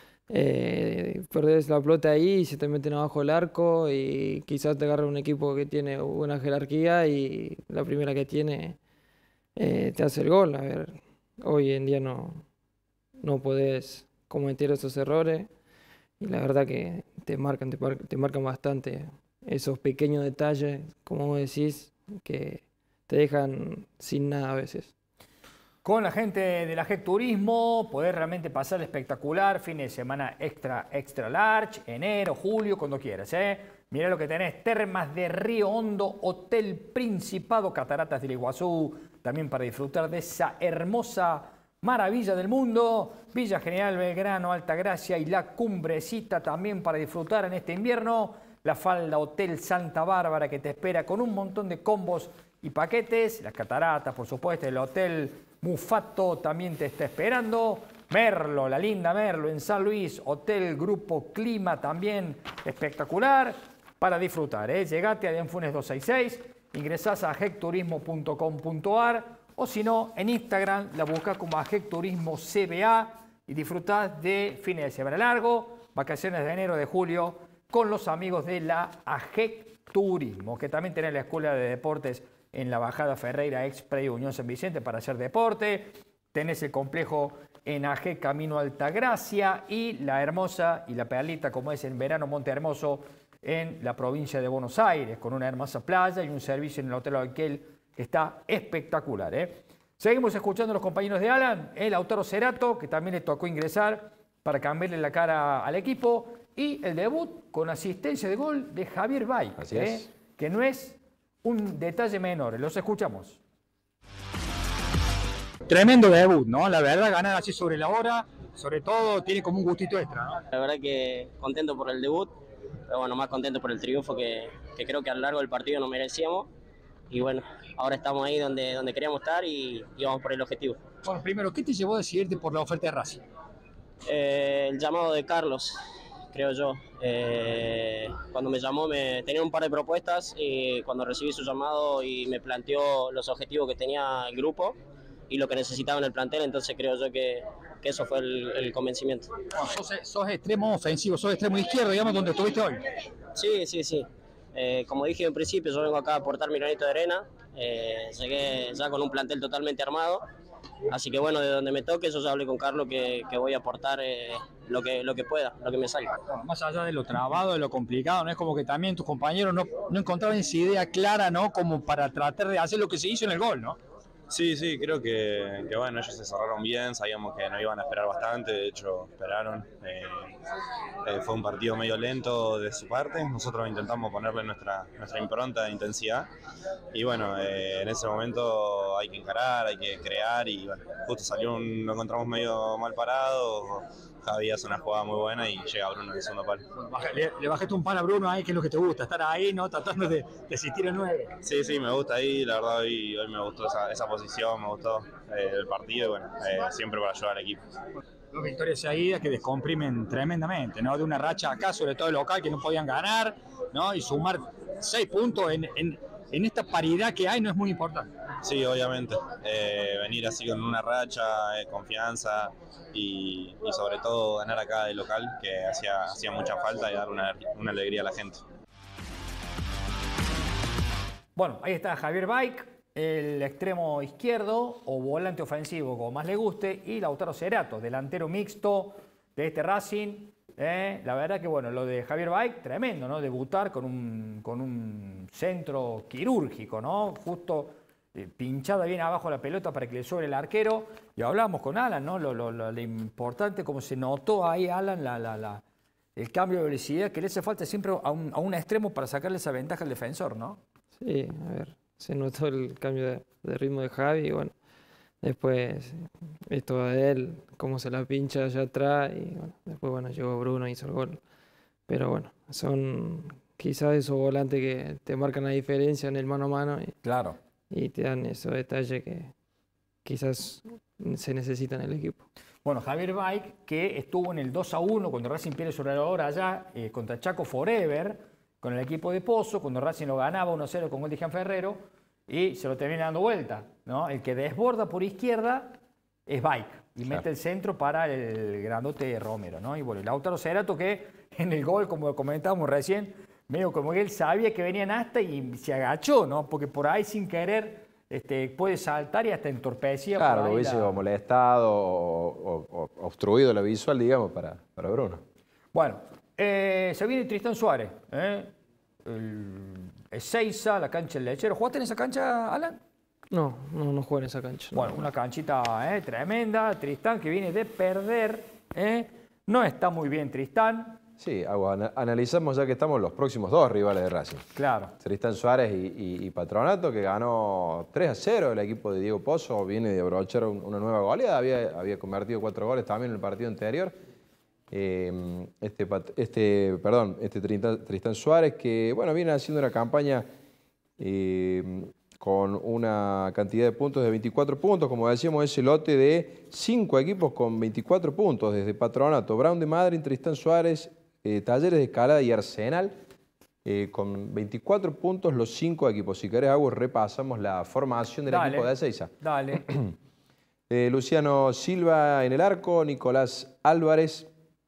eh, perdés la pelota ahí y se te meten abajo el arco y quizás te agarra un equipo que tiene buena jerarquía y la primera que tiene eh, te hace el gol. A ver, hoy en día no, no podés cometer esos errores y la verdad que te marcan, te, mar, te marcan bastante esos pequeños detalles, como vos decís, que te dejan sin nada a veces. Con la gente de la G E C Turismo, poder realmente pasar espectacular, fin de semana extra, extra large, enero, julio, cuando quieras, ¿eh? Mirá lo que tenés, Termas de Río Hondo, Hotel Principado, Cataratas del Iguazú, también para disfrutar de esa hermosa maravilla del mundo, Villa General Belgrano, Altagracia y La Cumbrecita también para disfrutar en este invierno, La Falda Hotel Santa Bárbara que te espera con un montón de combos y paquetes, las cataratas, por supuesto, el Hotel Mufato también te está esperando, Merlo, la linda Merlo en San Luis, Hotel Grupo Clima también espectacular para disfrutar, ¿eh? Llegate a Funes doscientos sesenta y seis, ingresás a gecturismo punto com punto ar o si no, en Instagram la buscas como Agecturismo C B A y disfrutás de fines de semana largo, vacaciones de enero, de julio, con los amigos de la Agecturismo, que también tenés la Escuela de Deportes en la Bajada Ferreira, ex Predio Unión San Vicente para hacer deporte. Tenés el complejo en A G Camino Altagracia y la hermosa y la perlita como es en verano Monte Hermoso en la provincia de Buenos Aires, con una hermosa playa y un servicio en el Hotel Aquel que está espectacular, ¿eh? Seguimos escuchando a los compañeros de Alan, el Lautaro Cerato, que también le tocó ingresar para cambiarle la cara al equipo, y el debut con asistencia de gol de Javier Bay, Así ¿eh? es. Que no es un detalle menor. Los escuchamos. Tremendo debut, ¿no? La verdad, ganar así sobre la hora, sobre todo, tiene como un gustito extra, ¿no? La verdad que contento por el debut, pero bueno, más contento por el triunfo que, que creo que a lo largo del partido nos merecíamos. Y bueno, ahora estamos ahí donde, donde queríamos estar y, y vamos por el objetivo. Bueno, primero, ¿qué te llevó a decidirte por la oferta de Racing? Eh, el llamado de Carlos, creo yo. Eh, cuando me llamó me tenía un par de propuestas y cuando recibí su llamado y me planteó los objetivos que tenía el grupo y lo que necesitaba en el plantel, entonces creo yo que, que eso fue el, el convencimiento. Bueno, sos, sos extremo ofensivo, sos extremo izquierdo, digamos, donde estuviste hoy. Sí, sí, sí. Eh, como dije en principio, yo vengo acá a aportar mi granito de arena. Eh, llegué ya con un plantel totalmente armado. Así que bueno, de donde me toque, yo ya hablé con Carlos que, que voy a aportar eh, lo, que, lo que pueda, lo que me salga. Bueno, más allá de lo trabado, de lo complicado, ¿no? Es como que también tus compañeros no, no encontraban esa idea clara, ¿no? Como para tratar de hacer lo que se hizo en el gol, ¿no? Sí, sí, creo que, que bueno, ellos se cerraron bien, sabíamos que no iban a esperar bastante, de hecho esperaron. Eh, eh, fue un partido medio lento de su parte, nosotros intentamos ponerle nuestra, nuestra impronta de intensidad y bueno, eh, en ese momento hay que encarar, hay que crear y bueno, justo salió un, lo encontramos medio mal parado. Javi hace una jugada muy buena y llega Bruno en el segundo palo. Le, le bajaste un pan a Bruno ahí, que es lo que te gusta, estar ahí, ¿no? Tratando de, de asistir el nueve. Sí, sí, me gusta ahí, la verdad hoy, hoy me gustó esa, esa posición, me gustó eh, el partido y bueno, eh, siempre para ayudar al equipo. Dos victorias seguidas que descomprimen tremendamente, ¿no? De una racha acá, sobre todo el local, que no podían ganar, ¿no? Y sumar seis puntos en, en, en esta paridad que hay no es muy importante. Sí, obviamente. Eh, venir así con una racha, eh, confianza y, y sobre todo ganar acá de local, que hacía, hacía mucha falta y dar una, una alegría a la gente. Bueno, ahí está Javier Bike, el extremo izquierdo o volante ofensivo, como más le guste, y Lautaro Cerato, delantero mixto de este Racing. Eh, la verdad que bueno, lo de Javier Bike, tremendo, ¿no? Debutar con un, con un centro quirúrgico, ¿no? Justo eh, pinchada bien abajo la pelota para que le sobre el arquero. Y hablamos con Alan, ¿no? Lo, lo, lo, lo importante, como se notó ahí, Alan, la, la, la, el cambio de velocidad que le hace falta siempre a un, a un extremo para sacarle esa ventaja al defensor, ¿no? Sí, a ver, se notó el cambio de, de ritmo de Javi y bueno, después esto de él, cómo se la pincha allá atrás y bueno, después bueno, llegó Bruno y hizo el gol. Pero bueno, son quizás esos volantes que te marcan la diferencia en el mano a mano y, claro. y te dan esos detalles que quizás se necesitan en el equipo. Bueno, Javier Bike, que estuvo en el dos a uno cuando Racing pierde sobre la hora allá eh, contra Chaco Forever, con el equipo de Pozo, cuando Racing lo ganaba uno a cero con gol de Jean Ferrero, y se lo termina dando vuelta, ¿no? El que desborda por izquierda es Bike, y claro, mete el centro para el grandote Romero, ¿no? Y bueno, el Lautaro Cerato que en el gol, como comentábamos recién, medio como que él sabía que venían hasta y se agachó, ¿no? Porque por ahí sin querer este, puede saltar y hasta entorpecía. Claro, por ahí lo hubiese la... molestado o, o, o obstruido la visual, digamos, para, para Bruno. Bueno, eh, se viene Tristán Suárez, ¿eh? El Ezeiza, la cancha del Lechero. ¿Jugaste en esa cancha, Alan? No, no, no jugué en esa cancha. Bueno, una canchita eh, tremenda. Tristán que viene de perder. Eh. No está muy bien Tristán. Sí, analizamos ya que estamos los próximos dos rivales de Racing. Claro. Tristán Suárez y, y, y Patronato, que ganó tres a cero el equipo de Diego Pozo. Viene de aprovechar una nueva goleada. Había, había convertido cuatro goles también en el partido anterior. Eh, este, este, perdón, este Tristán, Tristán Suárez, que bueno, viene haciendo una campaña eh, con una cantidad de puntos de veinticuatro puntos, como decíamos, ese lote de cinco equipos con veinticuatro puntos, desde Patronato, Brown de Madrid, Tristán Suárez, eh, Talleres de Escalada y Arsenal, eh, con veinticuatro puntos los cinco equipos. Si querés, Agus, repasamos la formación del dale, equipo de Ezeiza. Dale. eh, Luciano Silva en el arco, Nicolás Álvarez,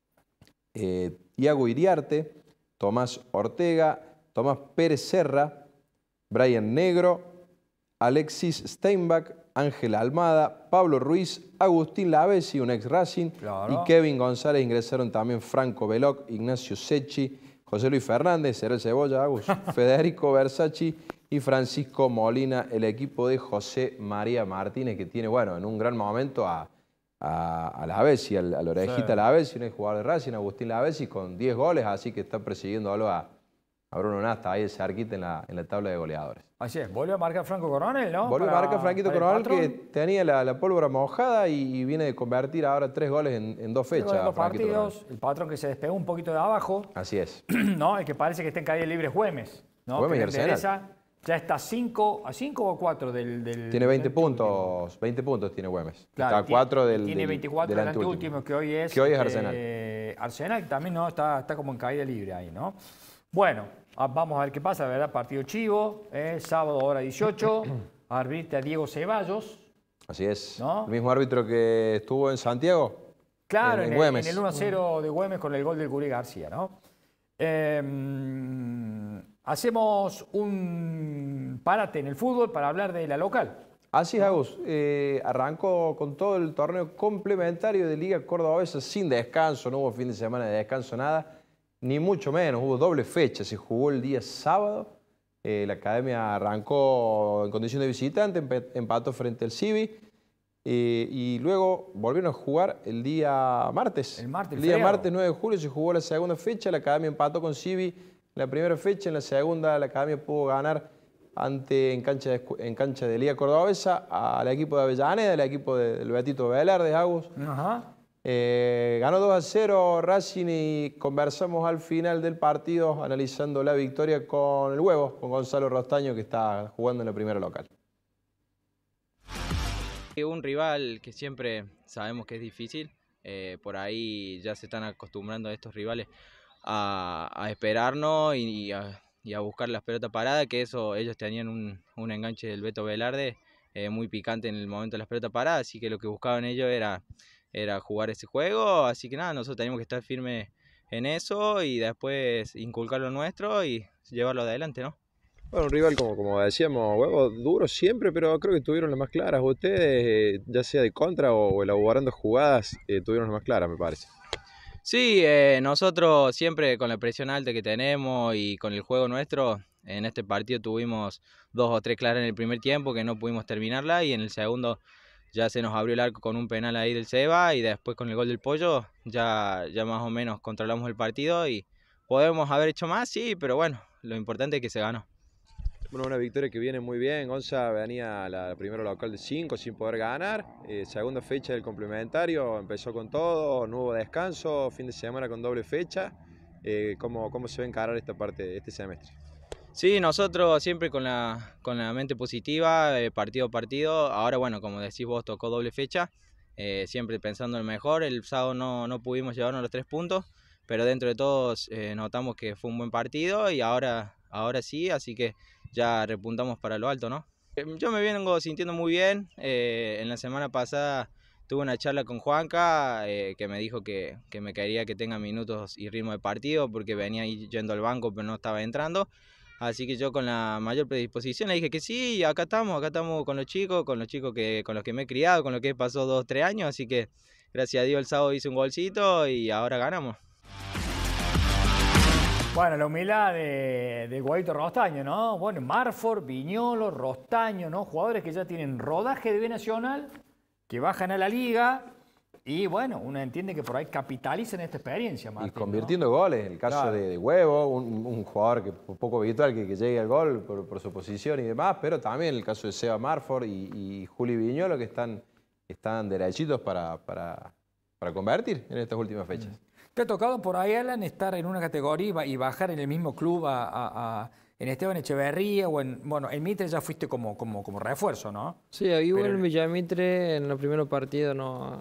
Eh, Iago Iriarte, Tomás Ortega, Tomás Pérez Serra, Brian Negro, Alexis Steinbach, Ángel Almada, Pablo Ruiz, Agustín Lavesi, un ex Racing, claro, y Kevin González. Ingresaron también Franco Veloc, Ignacio Secchi, José Luis Fernández, Seré Cebolla, Agus, Federico Versace y Francisco Molina, el equipo de José María Martínez, que tiene, bueno, en un gran momento a a, a Lavesi, a la orejita sí. Lavesi, un jugador de Racing, Agustín Lavesi, con diez goles, así que está persiguiendo algo a, a Bruno Nasta, ahí ese arquita en la, en la tabla de goleadores. Así es, volvió a marcar Franco Coronel, ¿no? Volvió para, a marcar Franquito Coronel, que tenía la, la pólvora mojada y, y viene de convertir ahora tres goles en, en dos fechas. En dos partidos, Coronel. El patrón que se despegó un poquito de abajo. Así es. ¿No? El que parece que está en caída libre es Güemes, ¿no? Güemes y Arsenal. Ya está cinco, a cinco o a cuatro del, del Tiene veinte del puntos, último. veinte puntos tiene Güemes. Claro, está a cuatro del Tiene veinticuatro del anteúltimo, que hoy es, que hoy es Arsenal. Eh, Arsenal también no está, está como en caída libre ahí, ¿no? Bueno, vamos a ver qué pasa, ¿verdad? Partido chivo, eh, sábado hora dieciocho, arbitra Diego Ceballos. Así es. ¿No? El mismo árbitro que estuvo en Santiago. Claro, en, en, en, el, Güemes. en el uno a cero de Güemes con el gol del Gurí García, ¿no? Eh, hacemos un parate en el fútbol para hablar de la local. Así es, Agus. Eh, arrancó con todo el torneo complementario de Liga Cordobesa sin descanso, no hubo fin de semana de descanso, nada, ni mucho menos, hubo doble fecha, se jugó el día sábado, eh, la academia arrancó en condición de visitante, empató frente al Civi, eh, y luego volvieron a jugar el día martes. El martes, el día feriado. martes nueve de julio se jugó la segunda fecha, la academia empató con Civi en la primera fecha, en la segunda la academia pudo ganar ante en cancha de, en cancha de Liga Cordobesa al equipo de Avellaneda, el equipo de, del Betito Velarde, Agus. Ajá. Eh, ganó dos a cero Racing y conversamos al final del partido analizando la victoria con el huevo, con Gonzalo Rostaño, que está jugando en la primera local. Un rival que siempre sabemos que es difícil, eh, por ahí ya se están acostumbrando a estos rivales a, a esperarnos y, y, a, y a buscar las pelotas paradas, que eso ellos tenían un, un enganche del Beto Velarde eh, muy picante en el momento de las pelotas paradas, así que lo que buscaban ellos era, era jugar ese juego, así que nada, nosotros teníamos que estar firmes en eso y después inculcar lo nuestro y llevarlo adelante, ¿no? Bueno, un rival, como, como decíamos, huevo duro siempre, pero creo que tuvieron las más claras. Ustedes, eh, ya sea de contra o elaborando jugadas, eh, tuvieron las más claras, me parece. Sí, eh, nosotros siempre con la presión alta que tenemos y con el juego nuestro, en este partido tuvimos dos o tres claras en el primer tiempo que no pudimos terminarla y en el segundo ya se nos abrió el arco con un penal ahí del Seba y después con el gol del Pollo ya, ya más o menos controlamos el partido y podemos haber hecho más, sí, pero bueno, lo importante es que se ganó. Bueno, una victoria que viene muy bien. Gonza venía a la primera local de cinco sin poder ganar. Eh, segunda fecha del complementario, empezó con todo, no hubo descanso, fin de semana con doble fecha. Eh, ¿cómo, ¿Cómo se va a encarar esta parte, este semestre? Sí, nosotros siempre con la, con la mente positiva, eh, partido a partido. Ahora, bueno, como decís vos, tocó doble fecha, eh, siempre pensando en lo mejor. El sábado no, no pudimos llevarnos los tres puntos, pero dentro de todos eh, notamos que fue un buen partido y ahora, ahora sí, así que ya repuntamos para lo alto, ¿no? Yo me vengo sintiendo muy bien. Eh, en la semana pasada tuve una charla con Juanca eh, que me dijo que, que me quería que tenga minutos y ritmo de partido porque venía ahí yendo al banco pero no estaba entrando. Así que yo con la mayor predisposición le dije que sí, acá estamos, acá estamos con los chicos, con los chicos que, con los que me he criado, con los que pasó dos, tres años. Así que gracias a Dios el sábado hice un golcito y ahora ganamos. Bueno, la humildad de, de Guaito Rostaño, ¿no? Bueno, Marford, Viñolo, Rostaño, ¿no? Jugadores que ya tienen rodaje de B Nacional, que bajan a la liga y, bueno, uno entiende que por ahí capitalizan esta experiencia, Martín, y convirtiendo, ¿no?, goles. El caso, claro, de, de Huevo, un, un jugador que poco habitual que, que llegue al gol por, por su posición y demás, pero también el caso de Seba Marford y, y Juli Viñolo, que están, están derechitos para, para, para convertir en estas últimas fechas. Mm. ¿Te ha tocado por ahí, Alan, estar en una categoría y bajar en el mismo club a, a, a, en Esteban Echeverría o en, bueno, en Mitre ya fuiste como, como, como refuerzo, ¿no? Sí, ahí Pero... en Villamitre en los primeros partidos no,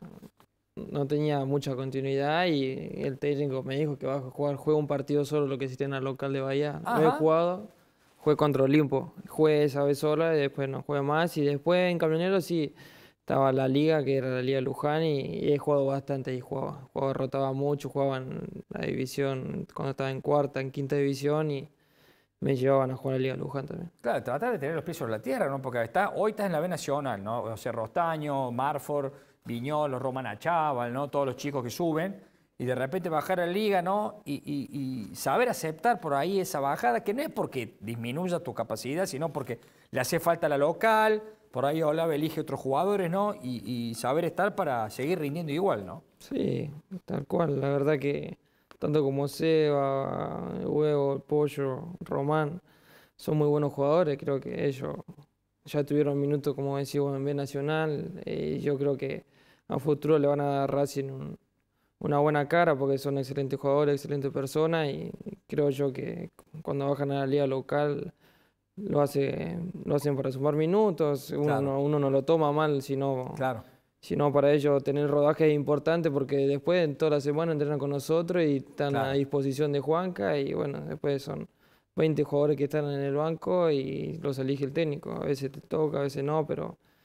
no tenía mucha continuidad y el técnico me dijo que va a jugar, juega un partido solo lo que existe en la local de Bahía. Ajá. No he jugado, jugué contra Olimpo, jugué esa vez sola y después no jugué más y después en Camionero sí. Estaba la liga, que era la Liga Luján, y, y he jugado bastante y jugaba. jugaba. Rotaba mucho, jugaba en la división, cuando estaba en cuarta, en quinta división, y me llevaban a jugar a la Liga Luján también. Claro, tratar de tener los pies sobre la tierra, ¿no? Porque está, hoy estás en la B Nacional, ¿no? O sea, Rostaño, Marford, Viñolo, Román Achával, ¿no? Todos los chicos que suben, y de repente bajar a la liga, ¿no? Y, y, y saber aceptar por ahí esa bajada, que no es porque disminuya tu capacidad, sino porque le hace falta a la local. Por ahí Olave elige otros jugadores, ¿no? Y, y saber estar para seguir rindiendo igual, ¿no? Sí, tal cual. La verdad que tanto como Seba, el Huevo, el Pollo, Román, son muy buenos jugadores. Creo que ellos ya tuvieron minutos, como decimos, en B Nacional. Y yo creo que a futuro le van a dar a Racing un, una buena cara porque son excelentes jugadores, excelentes personas. Y creo yo que cuando bajan a la liga local Lo, hace, lo hacen para sumar minutos, uno, claro. no, uno no lo toma mal, sino, claro. sino para ellos tener rodaje es importante porque después en toda la semana entrenan con nosotros y están claro. a disposición de Juanca y bueno, después son veinte jugadores que están en el banco y los elige el técnico, a veces te toca, a veces no, pero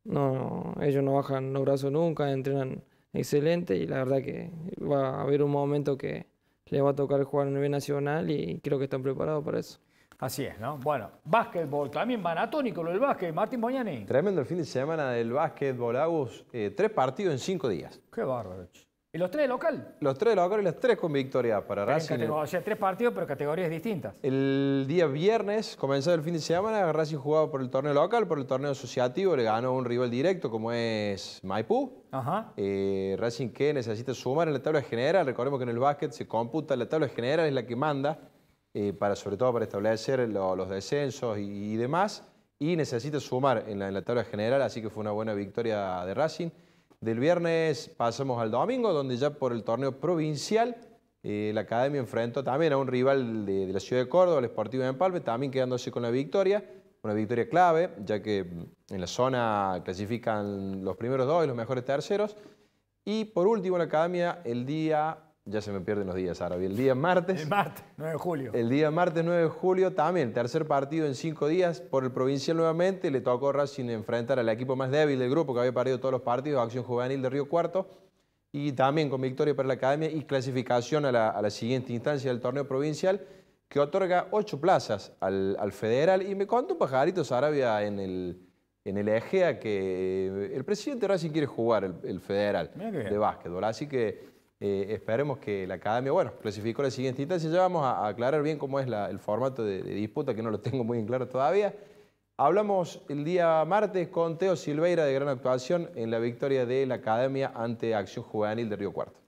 no, ellos no bajan los brazos nunca, entrenan excelente y la verdad que va a haber un momento que les va a tocar jugar a nivel nacional y creo que están preparados para eso. Así es, ¿no? Bueno, básquetbol, también maratónico lo del básquet, Martín Bognani. Tremendo el fin de semana del básquetbol, Agus. Eh, tres partidos en cinco días. Qué bárbaro. ¿Y los tres de local? Los tres de local y las tres con victoria para Racing. O sea, tres partidos, pero categorías distintas. El día viernes, comenzado el fin de semana, Racing jugaba por el torneo local, por el torneo asociativo, le ganó un rival directo como es Maipú. Ajá. Eh, Racing que necesita sumar en la tabla general. Recordemos que en el básquet se computa la tabla general, es la que manda, eh, para, sobre todo para establecer lo, los descensos y, y demás. Y necesita sumar en la, en la tabla general, así que fue una buena victoria de Racing. Del viernes pasamos al domingo, donde ya por el torneo provincial eh, la Academia enfrentó también a un rival de, de la ciudad de Córdoba, el Sportivo de Empalme, también quedándose con la victoria. Una victoria clave, ya que en la zona clasifican los primeros dos y los mejores terceros. Y por último la Academia el día, ya se me pierden los días, Arabi, el día martes. El martes, nueve de julio. El día martes nueve de julio también, tercer partido en cinco días por el provincial nuevamente. Le tocó a Racing enfrentar al equipo más débil del grupo que había perdido todos los partidos, Acción Juvenil de Río Cuarto. Y también con victoria para la Academia y clasificación a la, a la siguiente instancia del torneo provincial, que otorga ocho plazas al, al federal. Y me contó un pajarito, Sarabia, en el, en el Egea, que el presidente de Racing quiere jugar el, el federal de básquetbol. Así que eh, esperemos que la Academia, bueno, clasificó a la siguiente instancia. Ya vamos a, a aclarar bien cómo es la, el formato de, de disputa, que no lo tengo muy en claro todavía. Hablamos el día martes con Teo Silveira, de gran actuación en la victoria de la Academia ante Acción Juvenil de Río Cuarto.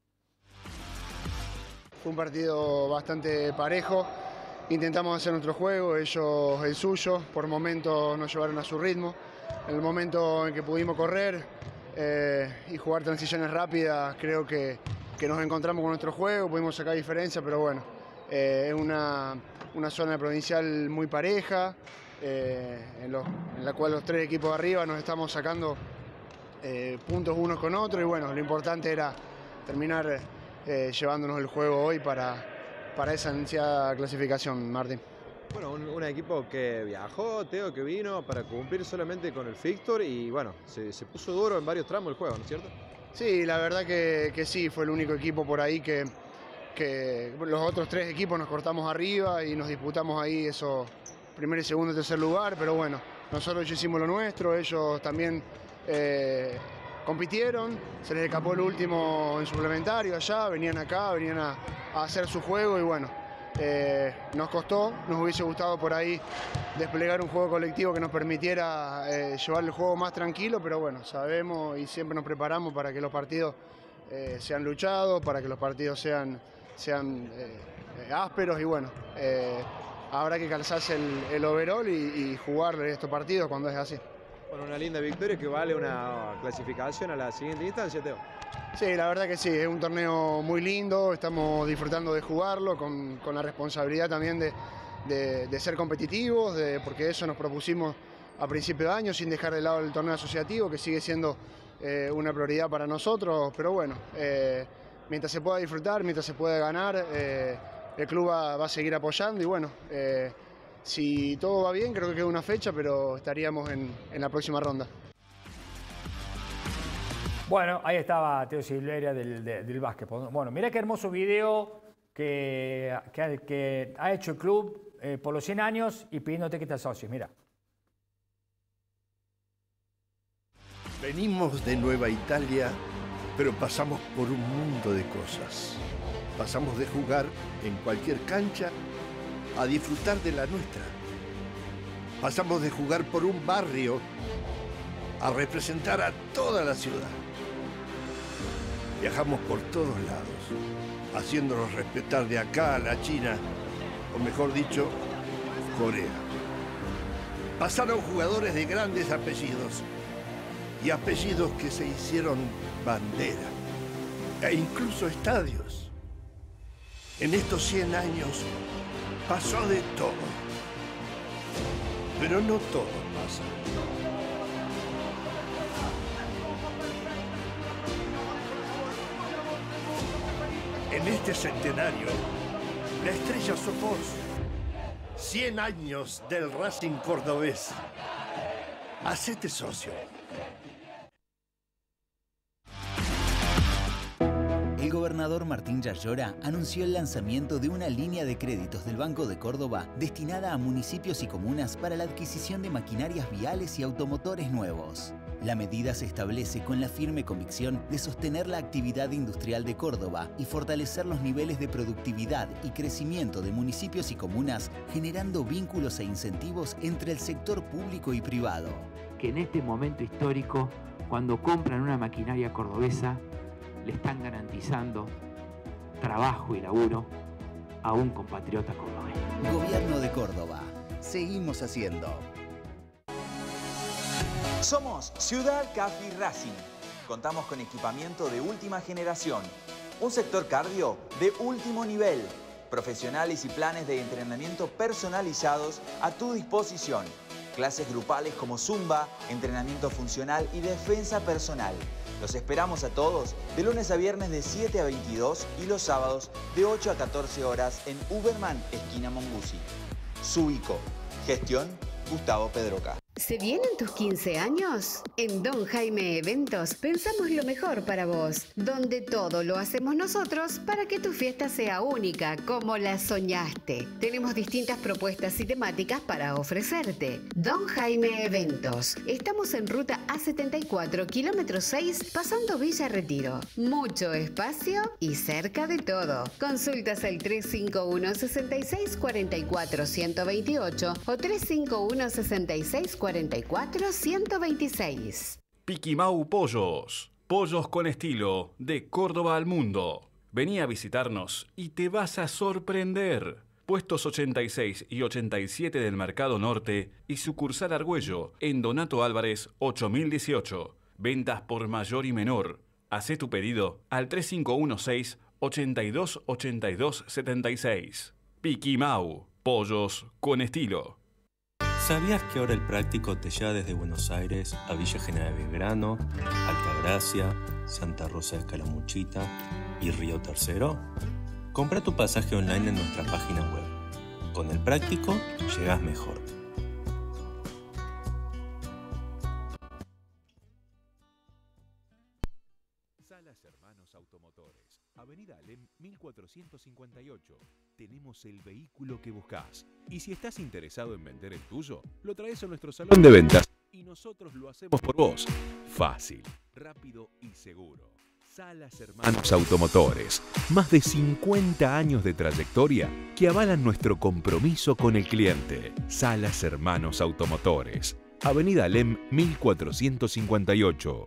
Fue un partido bastante parejo, intentamos hacer nuestro juego, ellos el suyo, por momentos nos llevaron a su ritmo. En el momento en que pudimos correr eh, y jugar transiciones rápidas, creo que, que nos encontramos con nuestro juego, pudimos sacar diferencia, pero bueno, eh, es una, una zona provincial muy pareja, eh, en, lo, en la cual los tres equipos de arriba nos estamos sacando eh, puntos unos con otros y bueno, lo importante era terminar Eh, llevándonos el juego hoy para, para esa ansiada clasificación, Martín. Bueno, un, un equipo que viajó, Teo, que vino para cumplir solamente con el fixture y bueno, se, se puso duro en varios tramos el juego, ¿no es cierto? Sí, la verdad que, que sí, fue el único equipo por ahí que, que los otros tres equipos nos cortamos arriba y nos disputamos ahí eso, primer y segundo y tercer lugar, pero bueno, nosotros ya hicimos lo nuestro, ellos también eh, compitieron, se les escapó el último en suplementario allá, venían acá, venían a, a hacer su juego y bueno, eh, nos costó, nos hubiese gustado por ahí desplegar un juego colectivo que nos permitiera eh, llevar el juego más tranquilo, pero bueno, sabemos y siempre nos preparamos para que los partidos eh, sean luchados, para que los partidos sean, sean eh, ásperos y bueno, eh, habrá que calzarse el, el overall y, y jugar estos partidos cuando es así. Bueno, una linda victoria que vale una clasificación a la siguiente instancia, Teo. Sí, la verdad que sí, es un torneo muy lindo, estamos disfrutando de jugarlo con, con la responsabilidad también de, de, de ser competitivos, de, porque eso nos propusimos a principio de año sin dejar de lado el torneo asociativo, que sigue siendo eh, una prioridad para nosotros, pero bueno, eh, mientras se pueda disfrutar, mientras se pueda ganar, eh, el club va, va a seguir apoyando y bueno, eh, si todo va bien, creo que queda una fecha, pero estaríamos en, en la próxima ronda. Bueno, ahí estaba Teo Silveira del, de, del básquetbol. Bueno, mira qué hermoso video que, que, que ha hecho el club eh, por los cien años y pidiéndote que te asocies. Mira. Venimos de Nueva Italia, pero pasamos por un mundo de cosas. Pasamos de jugar en cualquier cancha a disfrutar de la nuestra. Pasamos de jugar por un barrio a representar a toda la ciudad. Viajamos por todos lados, haciéndonos respetar de acá a la China, o mejor dicho, Corea. Pasaron jugadores de grandes apellidos y apellidos que se hicieron bandera, e incluso estadios. En estos cien años pasó de todo, pero no todo pasa. En este centenario, la estrella sos vos. cien años del Racing cordobés. Hacete socio. gobernador Martín Yarlora anunció el lanzamiento de una línea de créditos del Banco de Córdoba destinada a municipios y comunas para la adquisición de maquinarias viales y automotores nuevos. La medida se establece con la firme convicción de sostener la actividad industrial de Córdoba y fortalecer los niveles de productividad y crecimiento de municipios y comunas, generando vínculos e incentivos entre el sector público y privado. Que en este momento histórico, cuando compran una maquinaria cordobesa, le están garantizando trabajo y laburo a un compatriota cordobés. Gobierno de Córdoba. Seguimos haciendo. Somos Ciudad Café Racing. Contamos con equipamiento de última generación. Un sector cardio de último nivel. Profesionales y planes de entrenamiento personalizados a tu disposición. Clases grupales como Zumba, entrenamiento funcional y defensa personal. Los esperamos a todos de lunes a viernes de siete a veintidós y los sábados de ocho a catorce horas en Uberman, esquina Mongusi. Subico. Gestión Gustavo Pedroca. ¿Se vienen tus quince años? En Don Jaime Eventos pensamos lo mejor para vos, donde todo lo hacemos nosotros para que tu fiesta sea única, como la soñaste. Tenemos distintas propuestas y temáticas para ofrecerte. Don Jaime Eventos. Estamos en ruta A setenta y cuatro, kilómetro seis, pasando Villa Retiro. Mucho espacio y cerca de todo. Consultas al tres cinco uno, seis seis cuatro cuatro, uno dos ocho o tres cinco uno, seis seis cuarenta y cuatro, ciento veintiséis. Piquimau Pollos. Pollos con estilo, de Córdoba al mundo. Vení a visitarnos y te vas a sorprender. Puestos ochenta y seis y ochenta y siete del Mercado Norte y sucursal Argüello, en Donato Álvarez ocho mil dieciocho. Ventas por mayor y menor. Hacé tu pedido al tres cinco uno seis, ocho dos, ocho dos, siete seis. Piquimau. Pollos con estilo. ¿Sabías que ahora el práctico te lleva desde Buenos Aires a Villa General Belgrano, Altagracia, Santa Rosa de Escalamuchita y Río Tercero? Compra tu pasaje online en nuestra página web. Con el práctico llegas mejor. Salas Hermanos Automotores, Avenida Alem mil cuatrocientos cincuenta y ocho. Tenemos el vehículo que buscas. Y si estás interesado en vender el tuyo, lo traes a nuestro salón de ventas y nosotros lo hacemos por vos. Fácil, rápido y seguro. Salas Hermanos Automotores. Más de cincuenta años de trayectoria que avalan nuestro compromiso con el cliente. Salas Hermanos Automotores. Avenida Alem mil cuatrocientos cincuenta y ocho.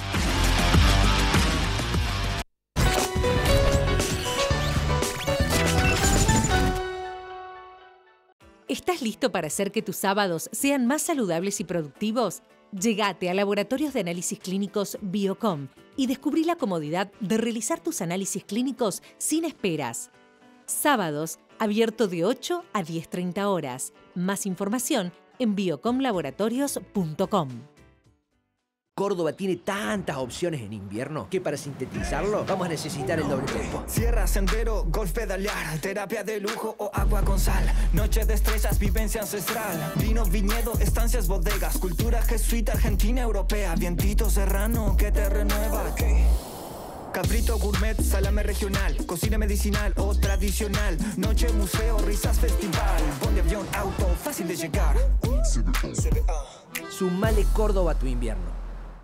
¿Estás listo para hacer que tus sábados sean más saludables y productivos? Llegate a Laboratorios de Análisis Clínicos Biocom y descubrí la comodidad de realizar tus análisis clínicos sin esperas. Sábados, abierto de ocho a diez treinta horas. Más información en biocom laboratorios punto com. Córdoba tiene tantas opciones en invierno que para sintetizarlo vamos a necesitar el doble tempo. Sierra, sendero, golf pedalear, terapia de lujo o agua con sal. Noche de estrellas, vivencia ancestral. Vino, viñedo, estancias, bodegas. Cultura jesuita, argentina, europea. Vientito serrano que te renueva. ¿Qué? Cabrito, gourmet, salame regional. Cocina medicinal o tradicional. Noche, museo, risas, festival. Bondi, avión, auto, fácil de llegar. C B A. Sumale Córdoba a tu invierno.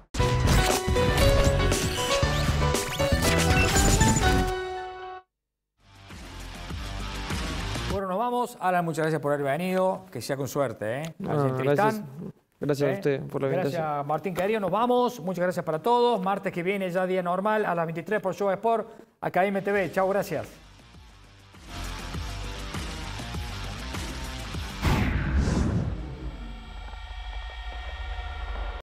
Bueno, nos vamos. Alan, muchas gracias por haber venido. Que sea con suerte, ¿eh? No, gracias gracias ¿Eh? a usted por la invitación. Gracias, Martín Querido. Nos vamos. Muchas gracias para todos. Martes que viene, ya día normal, a las veintitrés por Show Sport, acá M T V. Chao, gracias.